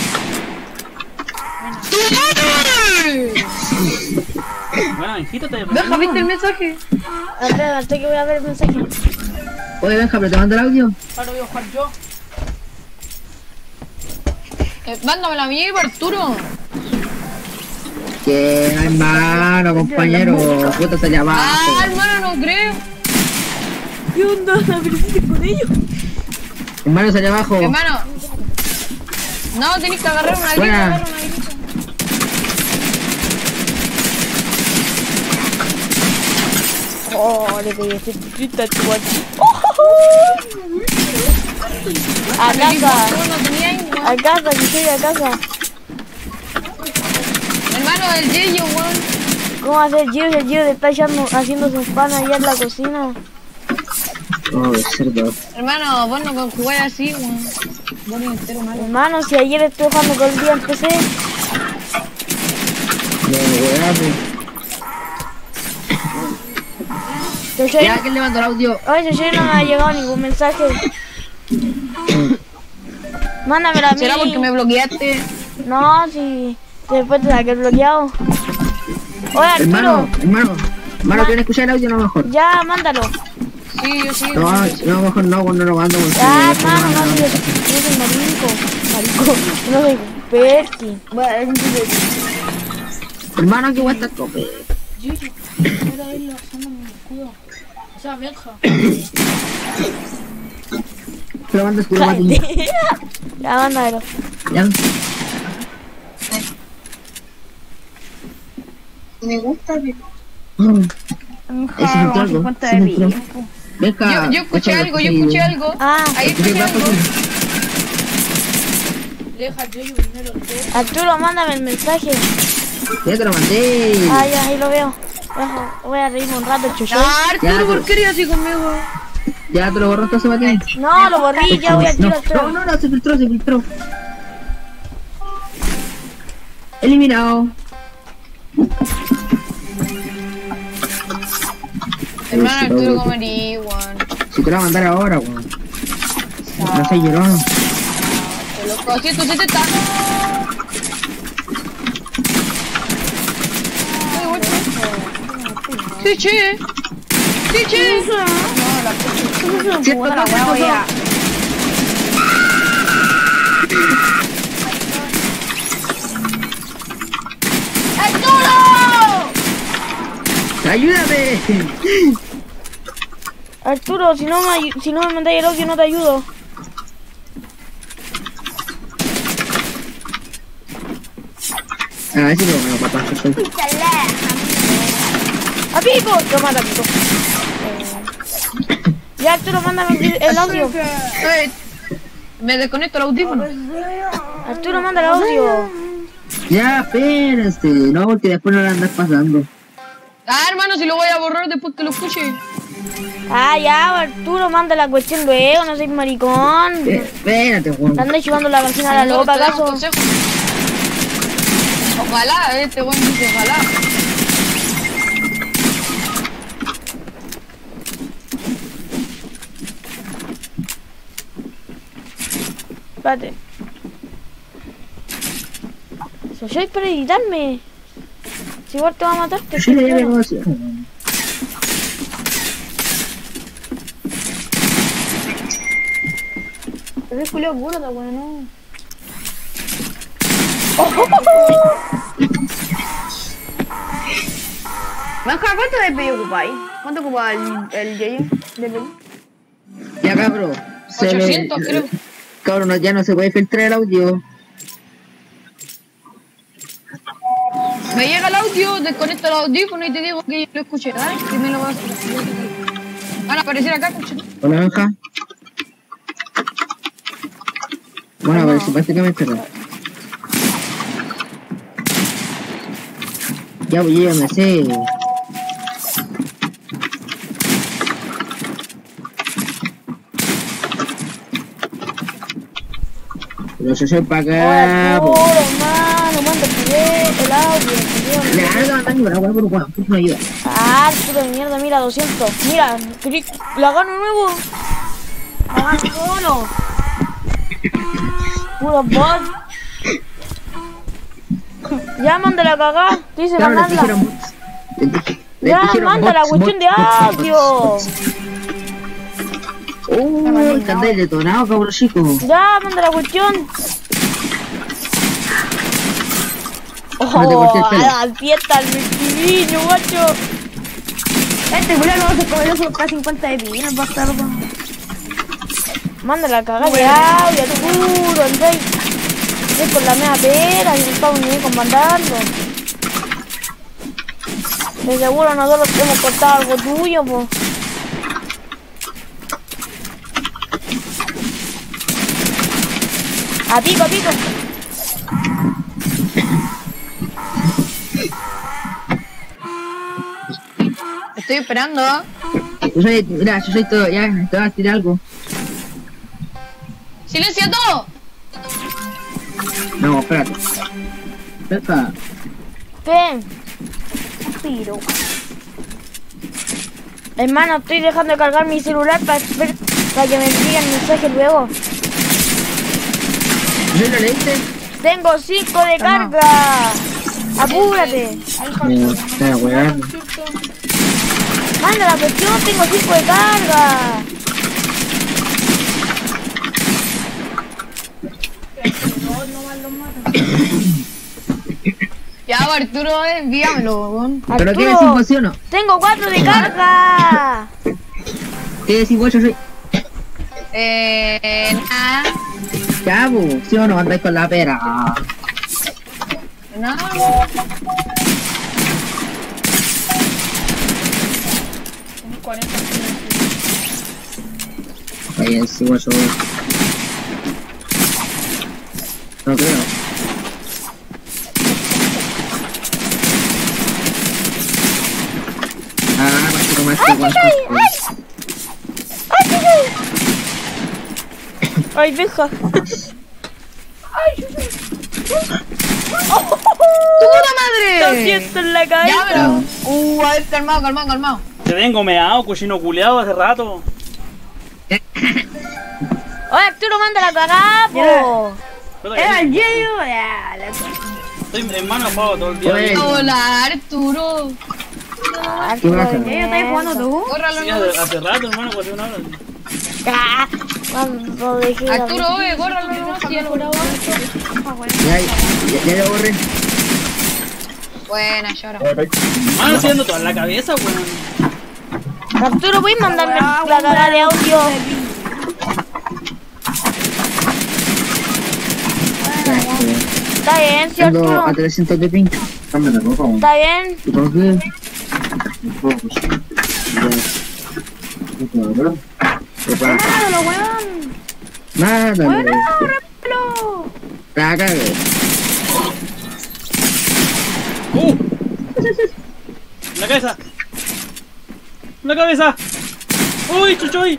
Bueno, Benjito, te Deja, ¿viste el mensaje? Antes que voy a ver el mensaje. Oye, Benja, pero te mando el audio. Ahora voy a jugar yo. Mándamelo a mí, Arturo. Que hermano, compañero, puta allá abajo. Ah, hermano, no creo. ¿Qué onda? ¿Apareciste con ellos? Hermano, allá abajo. Hermano. No, tenés que agarrar una Buena. grieta, agarrar una grieta. Oh, le pegué ese triste al guachi. A casa, No tenía ahí, weón. a casa, que estoy a casa. Hermano, el Yeyo, weón. ¿Cómo va a ser Gio? El Gio está haciendo sus panas allá en la cocina. Oh, cerdo. Hermano, vos no jugás así, weón. Vos ni entero malo. Hermano, si ayer estuve jugando todo el día en PC. No, weá, pues. Yo Ya, ¿quién le mandó el audio? Oye, yo no me ha llegado ningún mensaje. Mándamelo a mí. ¿Será porque me bloqueaste? No, si después te saqué bloqueado. Oye, Hermano, Arturo, hermano, ¿quieren escuchar el audio? No, mejor. ya, mándalo. Sí, yo sí. No, mejor no, cuando lo mando. Porque Ya, después hermano, no, no, yo soy marico, no soy Perky. Hermano, que voy a estar cope. Era él usando mi escudo. O sea, Benja. Te lo mando escudo para ti. Ya, mándalo. Ya. Me gusta. Ese filtró algo. Ese filtró. Venga. Yo escuché algo. Ah, Ahí escuché algo. Deja yo primero. Arturo, mándame el mensaje. Ya te lo mandé. Ah, ya, ahí lo veo. Voy a reírme un rato, chucho. Ah, Arturo, Ya, ¿por qué eres así conmigo? Ya te lo borró entonces para ti. No, lo borrí, ya voy a tirar Arturo. No, se filtró. Eliminado. Hermano, Arturo comería, weón. Si te lo voy a mandar ahora, weón. No sé, llorón. Loco, 170. Sí, che. ¡Arturo! ¡Ayúdame! Arturo, si no me mandáis el audio no te ayudo. A ver si lo papá. ¡A Pico! Lo mata a Pico. Ya, Arturo, mándame el audio. Me desconecto el audífono. Arturo, manda el audio. Ya, espérense. No, porque después no la andas pasando. Ah, hermano, si lo voy a borrar después que lo escuche. Ah, ya, Arturo, manda la cuestión luego, no seas maricón. Espérate, Juan. ¿Te andas llevando la canción a la loca, Te doy un acaso? consejo. Ojalá, este buen dice ojalá. Espérate. Soy para editarme. Si igual te va a matar, te Sí, le quiero. llevo así. Es Julio burda, bueno. Baja, ¿cuánto de PI ocupáis? ¿Cuánto ocupa el Jayen de PI? Ya, cabrón. 800, creo. Cabrón, ya no se puede filtrar el audio. Me llega el audio, desconecto el audífono y te digo que lo escuché, ¿vale? Que me lo vas a hacer. Van a aparecer acá, escuché. Hola, Benja. Bueno, aparece prácticamente acá. Ya, pues yo ya me sé. Pero yo soy para acá. Arturo, hermano, manda el audio. Le hago a Dani, pero bueno, pues no ayuda. Ah, Arturo de mierda, mira, 200. Mira, la gano nuevo. La gano solo. Puro bot. Ya, manda la cagá. Te dice Claro, les mandarla. dijeron bots. Ya, manda la cuestión de audio. Que andáis detonado, cabrón chico. Ya, manda la cuestión. No te corté el Oh, pelo. a la fiesta, al vestidiño, guacho. Este Julio no se comió su K50 de pinos, bastardo. Manda la cagada de audio, Arturo, Andrés. Estoy con la media pera y no estamos ni comandando. De seguro nosotros hemos cortado algo tuyo, po. A pico, a pico. Estoy esperando. Mira, yo soy todo, ya, te voy a tirar algo. ¡Silencio todo! No, espérate. Espera. Ven. Piro. Hermano, estoy dejando de cargar mi celular para que me envíen el mensaje luego. ¿No lo leíste? Tengo 5 de carga. Apúrate. Me está weando. Manda la cuestión, tengo 5 de carga. Ya, Arturo, envíamelo, weón. ¿Pero qué decís vos, sí o no? Tengo 4 de carga. ¿Qué decís vos, yo soy? Nada. Ya, vos, ¿sí o no andáis con la pera? Nada. Ahí sí, vos, yo. No creo. Ah, más que tomaste igual. Ay, deja. ¡Puta madre! Lo siento en la Ya, cabeza. pero. A ver, calmado, calmado, calmado. Te vengo meado, cochino culeado hace rato. Oye, Arturo, manda la cagada, po. Era el Yeyo. Estoy hermano jugado todo el día. Oye. Hola, Arturo. ¿Qué vas a Arturo, hacer? ¿Yeyo estás jugando tú? Córralo, Sí, no. hace rato, hermano, pues hace una hora. Ah, cuando dejé la- Arturo, oye, córralo, no. Si ya lo grabó. Ya lo borré. Buena, llora. Mano, estoy dando toda la cabeza, weón. Arturo, ¿puedes mandarme la cara de audio? Está bien, sí, Ando Arturo. a 300 de ping. Cámbiame la ropa, weón. Está bien. ¿Y por qué? Opa, ¡Mátalo, weón! mátalo. ¡Bueno, rápido! La cagué. ¡La cabeza! ¡La cabeza! ¡Uy, chuchoy!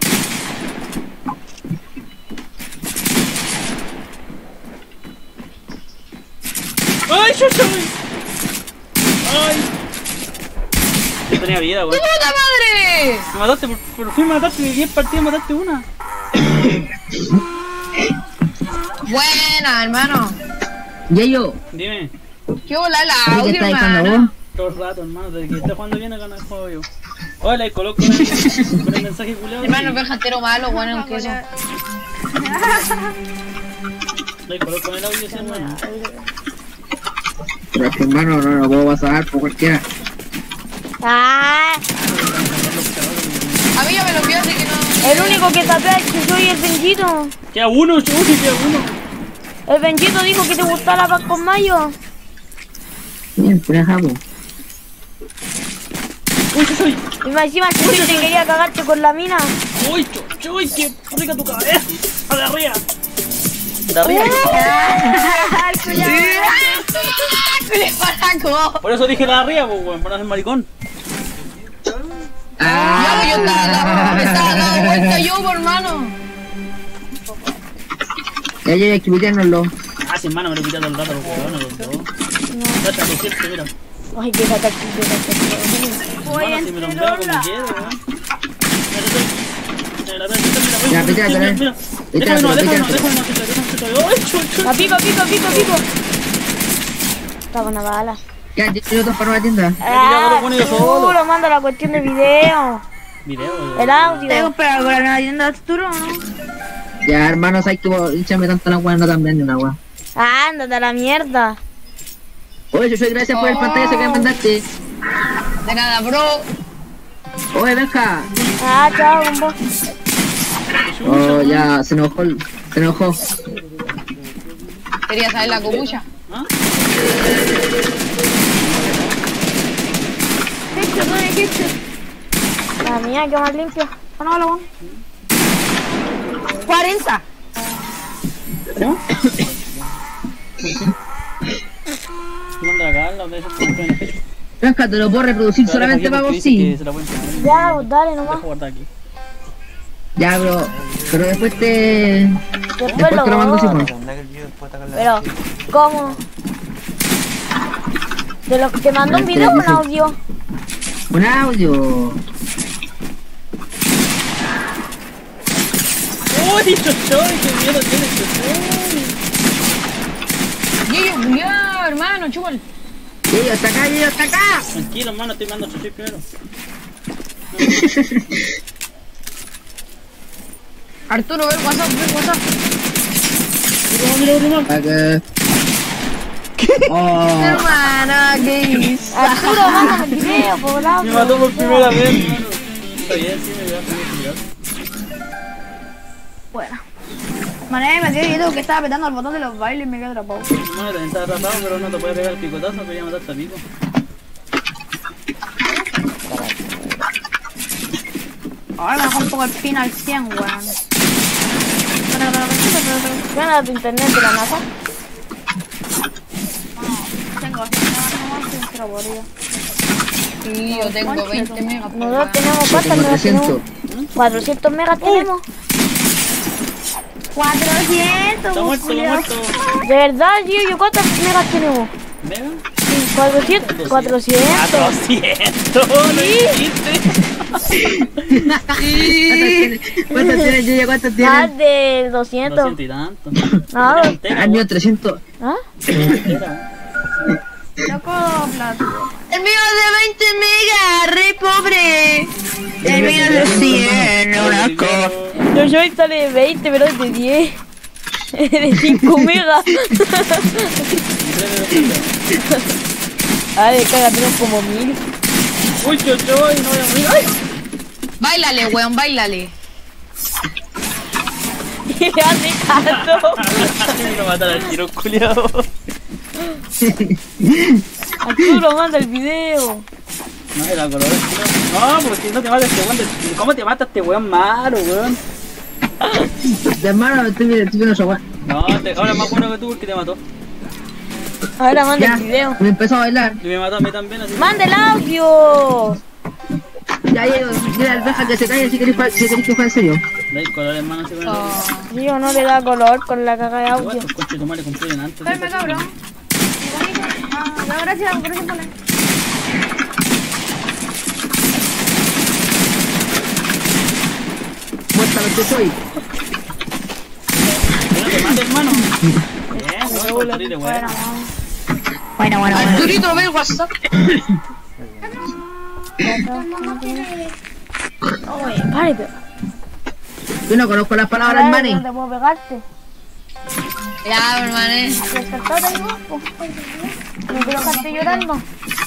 ¡Ay, chuchoy! ¡Ay! Yo tenía vida, weón. ¡Puta madre! Me mataste, por fin me mataste, de 10 partidas mataste una. Buena, hermano. Ya yo. Dime, ¿Qué bola el ¿Qué audio, estás dejando hermano? vos? todo el rato, hermano, desde que estás jugando bien acá no juego yo. Hola, y coloco el mensaje culiado. Hermano, el jantero malo, bueno, en queso. Le coloco el audio, sí, hermano. Pero es que hermano, no lo puedo pasar por cualquiera. ¡Ah! A mí ya me lo envió, así que no. El único que tapea es que soy el Benjito. Queda uno, chuchi, queda uno. El Benjito dijo que te gustaba la paz con mayo. Bien, pues jabo. Uy, chuchoy. Y más encima el Chucho te quería cagarte con la mina. Uy, chuchoy, qué rica tu cabeza. De arriba. De arriba. Por eso dije la de arriba, pues, weón, por no ser maricón. Ya, yo estaba dando vuelta yo, por hermano. Ya, hay que piteárnoslo. Ah, sí, hermano, me lo quité todo el rato, los huevones, los dos. Tacha, lo siento, mira. Ay, qué ataque, qué ataque. Hermano, si me lo pego como quiero, weón. Ya, piteate, mira, ¿eh? mira. Piteate, Déjame, piteate. ¡ay, chuchoy! A pico, pico, pico, pico. Estaba una bala. Ya, 10 minutos para una tienda. lo pone yo solo. Arturo, manda la cuestión de video. Video, El audio. para con la tienda de Arturo, ¿no? Ya, hermano, sabes que vos hinchame tanto la weá, no tan bien ni una weá. Ándate a la mierda. Oye, yo soy gracias por el pantallazo que me mandaste. De nada, bro. Oye, Benja. Ah, chao, combo. Oh, ya, se enojó. Se enojó. Quería saber la comucha. ¿Ah? La mía, que más limpio. Ah, no, lo 40. ¿No? Manda acá, la de esos que me ponen pecho. Benja, te lo puedo reproducir solamente para vos, sí. Se la pueden poner. Ya, pues dale nomás. Dejo guardar aquí. Ya, pero después te... Después Después te lo mando, sí, borro. pues. Pero, ¿cómo? ¿Te mandó un video o un audio? Un audio. ¡Uy, chochoy! ¡Qué miedo tiene chochoy! Yo, culiao, hermano, chúpalo. Yo hasta acá, yo hasta acá. Tranquilo, hermano, estoy mandando chochoy primero. Arturo, ve el WhatsApp, ve el WhatsApp. Acá. Oh, Hermana, ¿qué hizo? Arturo, mándame el video, por el audio. Me mató por primera vez, hermano. Está bien, sí, me voy a cuidar. Bueno. Mané, me quedé quieto que estaba apretando el botón de los bailes y me quedé atrapado. Hermano, también está atrapado, pero no te puede pegar el picotazo, quería matarte a pico. Ahora me bajó un poco el pin al 100, weón. Suena tu internet de la NASA. Tengo 100 Sí, yo tengo 20 megas. Nosotros tenemos, yo ¿cuántas tengo megas 300. tenemos? 400 megas tenemos. 400, Está muerto, está muerto. De verdad, yo ¿cuántas megas tenemos? ¿Mega? Sí, 400. 400. 400, ¿lo dijiste? ¿Cuántos tienes, Yuya? ¿Cuántos Más tienes? de 200. 200 y tanto. No, Ah, mío 300. ¿ah? Loco, plato. El mío es de 20 megas, re pobre. El mío es de 100, una cosa. Yo sale de 20, pero es de 10. De 5 megas. Ay, descarga, tenemos como 1000. Uy, yo no voy a morir. ¡Ay! Báilale, weón, báilale. Y le hace caso. Me lo matan al tiro, culiao. Arturo, manda el video. No, era color. No, porque no te mata este weón. ¿Cómo te mata este weón malo, weón? De hermano, estoy viendo esa weá. No, ahora es más bueno que tú porque te mató. Ahora manda Ya, el video. me empezó a bailar. Y me mató a mí también, así. ¡Manda el audio! Ya llego, mira, deja que se calle si querés que juegue en serio. ¿Veis color, hermano? Así bueno. Tío, no le da color con la caga de Igual, audio. pues coche tu madre construyen antes. Calma, cabrón. Bonito. Ah, gracias por la. Muéstrame que soy. No te mates, hermano. Bien, weón, terrible, weón. Bueno. Arturito, ve el WhatsApp. Oye, párate. Yo no conozco las palabras, No manes. te puedo pegarte. Ya, hermano. Descartate ahí, guapo. No quiero dejarte llorando.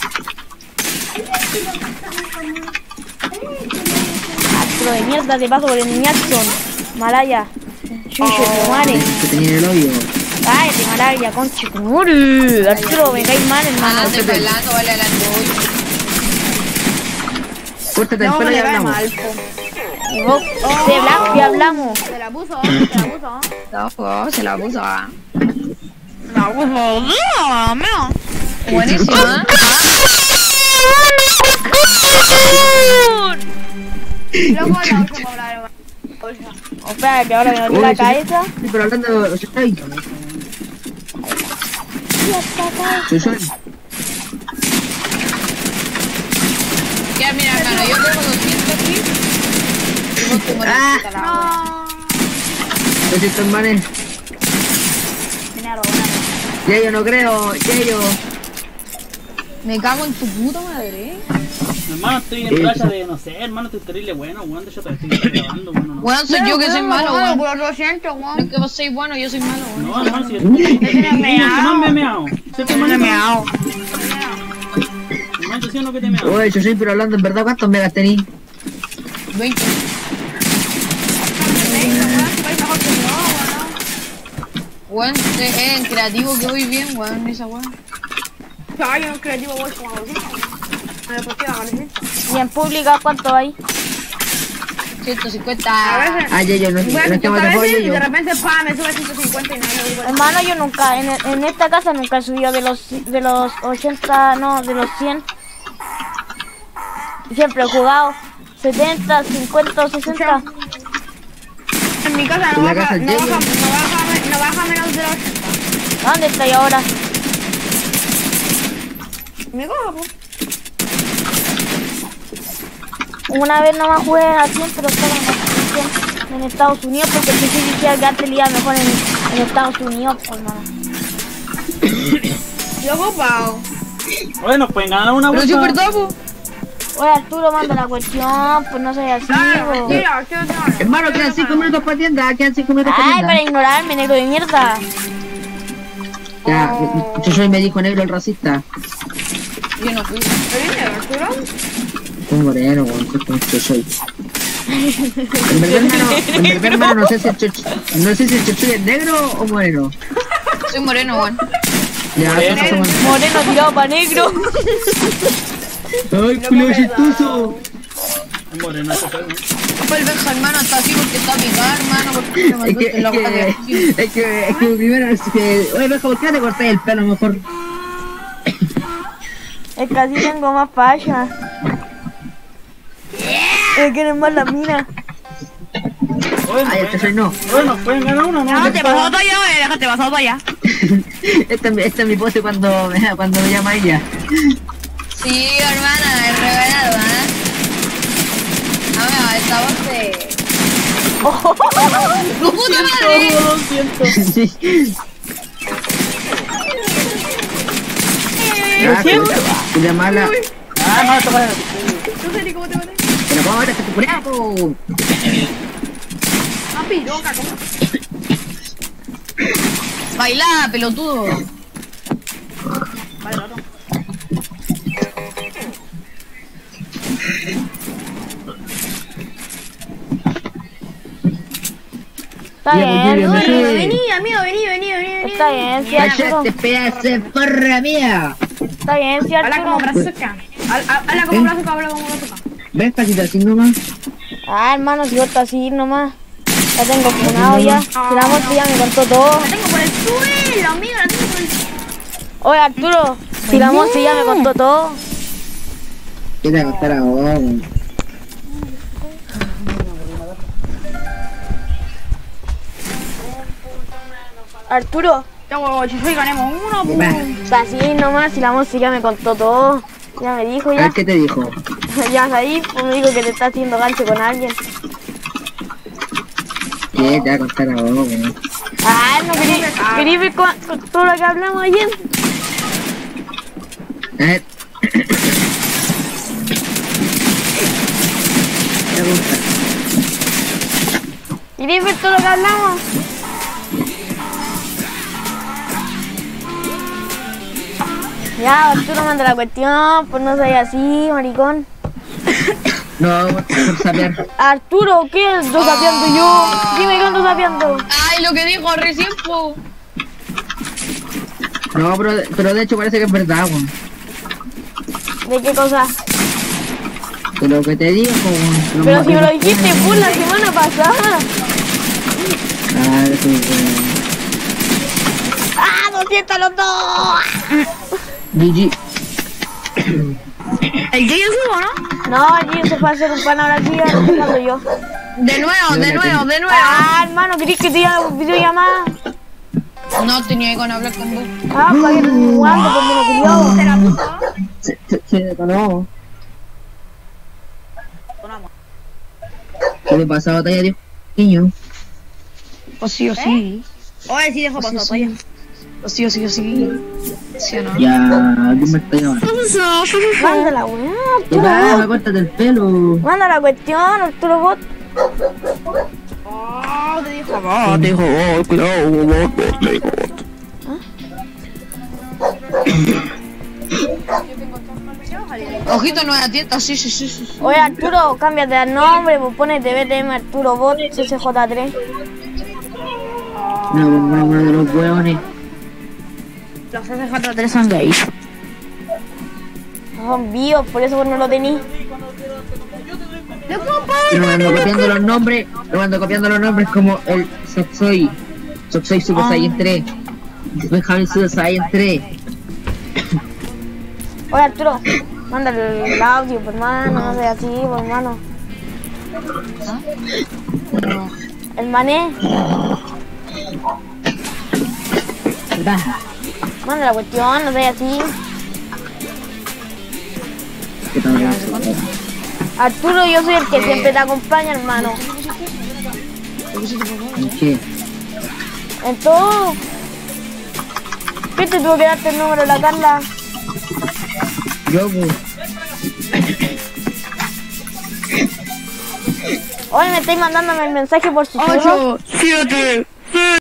Astro de mierda, te paso por el Jackson. Malaya. Chuche, tu madre. Que tenía el hoyo. Cállate, Malaya, conche tu madre. Arturo, me caes mal, hermano. Estoy bailando, vale el arroyo. Córtate el pelo y hablamos. Y vos, de blanco y hablamos. Se la puso. No, se la puso. Buenísima. Luego la última palabra. Espera, que ahora me duele la cabeza. Sí, pero hablando, soy. Soy. Ya, mira, hermano, yo tengo 200 aquí. Y vos tengo Ah. Lo siento, manes. Ya yo no creo, ya yo. Me cago en tu puta madre, Hermano, estoy en racha de, no sé, hermano, estoy terrible bueno, weón. De hecho, te estoy grabando, bueno, no. Weón, soy yo que soy malo, weón. Por 200, No es que vos sois bueno, yo soy malo, weón. No, hermano, si yo soy el que más me he meado. ¿Cierto, hermano? meao. Hermano, ¿sí o no que te he meado? Oye, yo soy, pero hablando en verdad, ¿cuántos megas tení? 20. Weón, en creativo que voy bien, weón, esa weón. Ay, en creativo voy como a ¿Y en pública cuánto hay? 150. Ah, ya yo no es que me te apoyo yo. repente me sube 150 y no. Hermano, yo nunca, en esta casa nunca he subido de los 80, no, de los 100. Siempre he jugado 70, 50 o 60. En mi casa no baja menos de los 80. ¿Dónde estoy ahora? Me cojo. Una vez nomás jugué a 100, pero estaba en Estados Unidos porque el PC decía que antes le iba mejor en Estados Unidos, pues, hermano. Yo ocupado. Oye, nos pueden ganar una Pero bolsa. yo perdón, Oye, Arturo, manda la cuestión, pues no seas así, po. Hermano, quedan 5 minutos para tienda, quedan 5 minutos para Ay, tienda. para ignorarme, negro de mierda. Ya, yo soy médico negro, el racista. yo no fui. Un moreno, weón, yo soy. En verdad, hermano, no sé si el chochoy es negro o moreno. Soy moreno, weón. Ya, entonces somos... Moreno tirado para negro. ¡Ay, culo chistoso! Un moreno, eso fue, ¿no? Fue el Benja, hermano, está así porque está picado, hermano, porque me mandó el loco de aquí. Es que primero es que... Oye, Benja, ¿por qué no te corté el pelo mejor? Es que así tengo más falla. Es que eres más la mina. Oye, Ay, este soy no. Oye, nos pueden ganar una, ¿no? No, te pasó todo ya, déjate pasado todo ya. Esta es mi pose cuando me llama ella. Sí, hermana, es regalado, ¿eh? Ah, esta voz de... ¡Tu puta madre! Lo siento. Sí. Ya, mala. Ah, no, esto para... Pero vamos a ver este culiao. Bailá, pelotudo. Está bien. Vení, amigo, vení. Está bien, sí, Arturo. ¡Cállate, pedazo de porra mía! Está bien, sí, Habla como Arturo. brazuca. Habla como brazuca, habla como brazuca. ¿Ves, Paquita, así nomás? Ah, hermano, si yo estoy así nomás. Ya tengo funado ya. Si la moto ya me contó todo. La tengo por el suelo, amigo, la tengo por el suelo. Oye, Arturo, si la moto ya me contó todo. ¿Qué te va a contar a vos, weón? Arturo, Si soy ganemos uno, pues. Va, así nomás, si la moto ya me contó todo. Ya me dijo a ya. ver, ¿qué te dijo? Ya ahí, pues me dijo que te está haciendo gancho con alguien. ¿Qué te va a contar a vos, weón? Ah, no quería ver con todo lo que hablamos ayer. A ver. Me gusta. ¿Queréis ver todo lo que hablamos? Ya, Arturo manda la cuestión, pues no soy así, maricón. No, por saber. Arturo, ¿qué estoy sapeando yo? Dime qué ando sapeando. Ay, lo que dijo recién, po. No, pero de hecho parece que es verdad, weón. ¿De qué cosa? De lo que te digo, weón. Pero si me lo dijiste por la semana pasada. Ah, sí, weón. ¡Ah, 200 los dos! GG. El que yo subo, ¿no? No, allí se fue a hacer un pan ahora sí, ahora estoy jugando yo. De nuevo. Ah, hermano, ¿querés que te diga la videollamada? No tenía que hablar con vos. Ah, para que estoy jugando con mi culiado. Se detonó. ¿Qué le pasa a batalla, tío? Niño. O sí. Oye, sí dejó pasar todavía. O sí. Sí o no. Ya, ¿qué me está llamando? Manda la weá, ¿Qué Arturo pasa? Bot. Córtate el pelo. Manda la cuestión, Arturo Bot. Te dijo, cuidado, Ojito, nueva tienda, sí. Oye, Arturo, cámbiate el nombre, pues ponete BTM Arturo Bot CCJ3. No, uno de los hueones. Los CCJ3 son gays. Son vivos, por eso vos no lo tenís. Pero me ando copiando los nombres. Me ando copiando los nombres como el Soxoy. Soxoy Super Saiyan 3. Benjamin Super Saiyan 3. Oye, Arturo, manda el audio, por hermano, no sea así, por hermano. El mané. Manda la cuestión, no sea así. ¿Qué tal? Arturo, yo soy el que siempre te acompaña, hermano. ¿En qué? En todo. ¿Qué te tuvo que darte el número de la Carla? Yo, pues. Hoy me estáis mandándome el mensaje por su 8, 7, 6.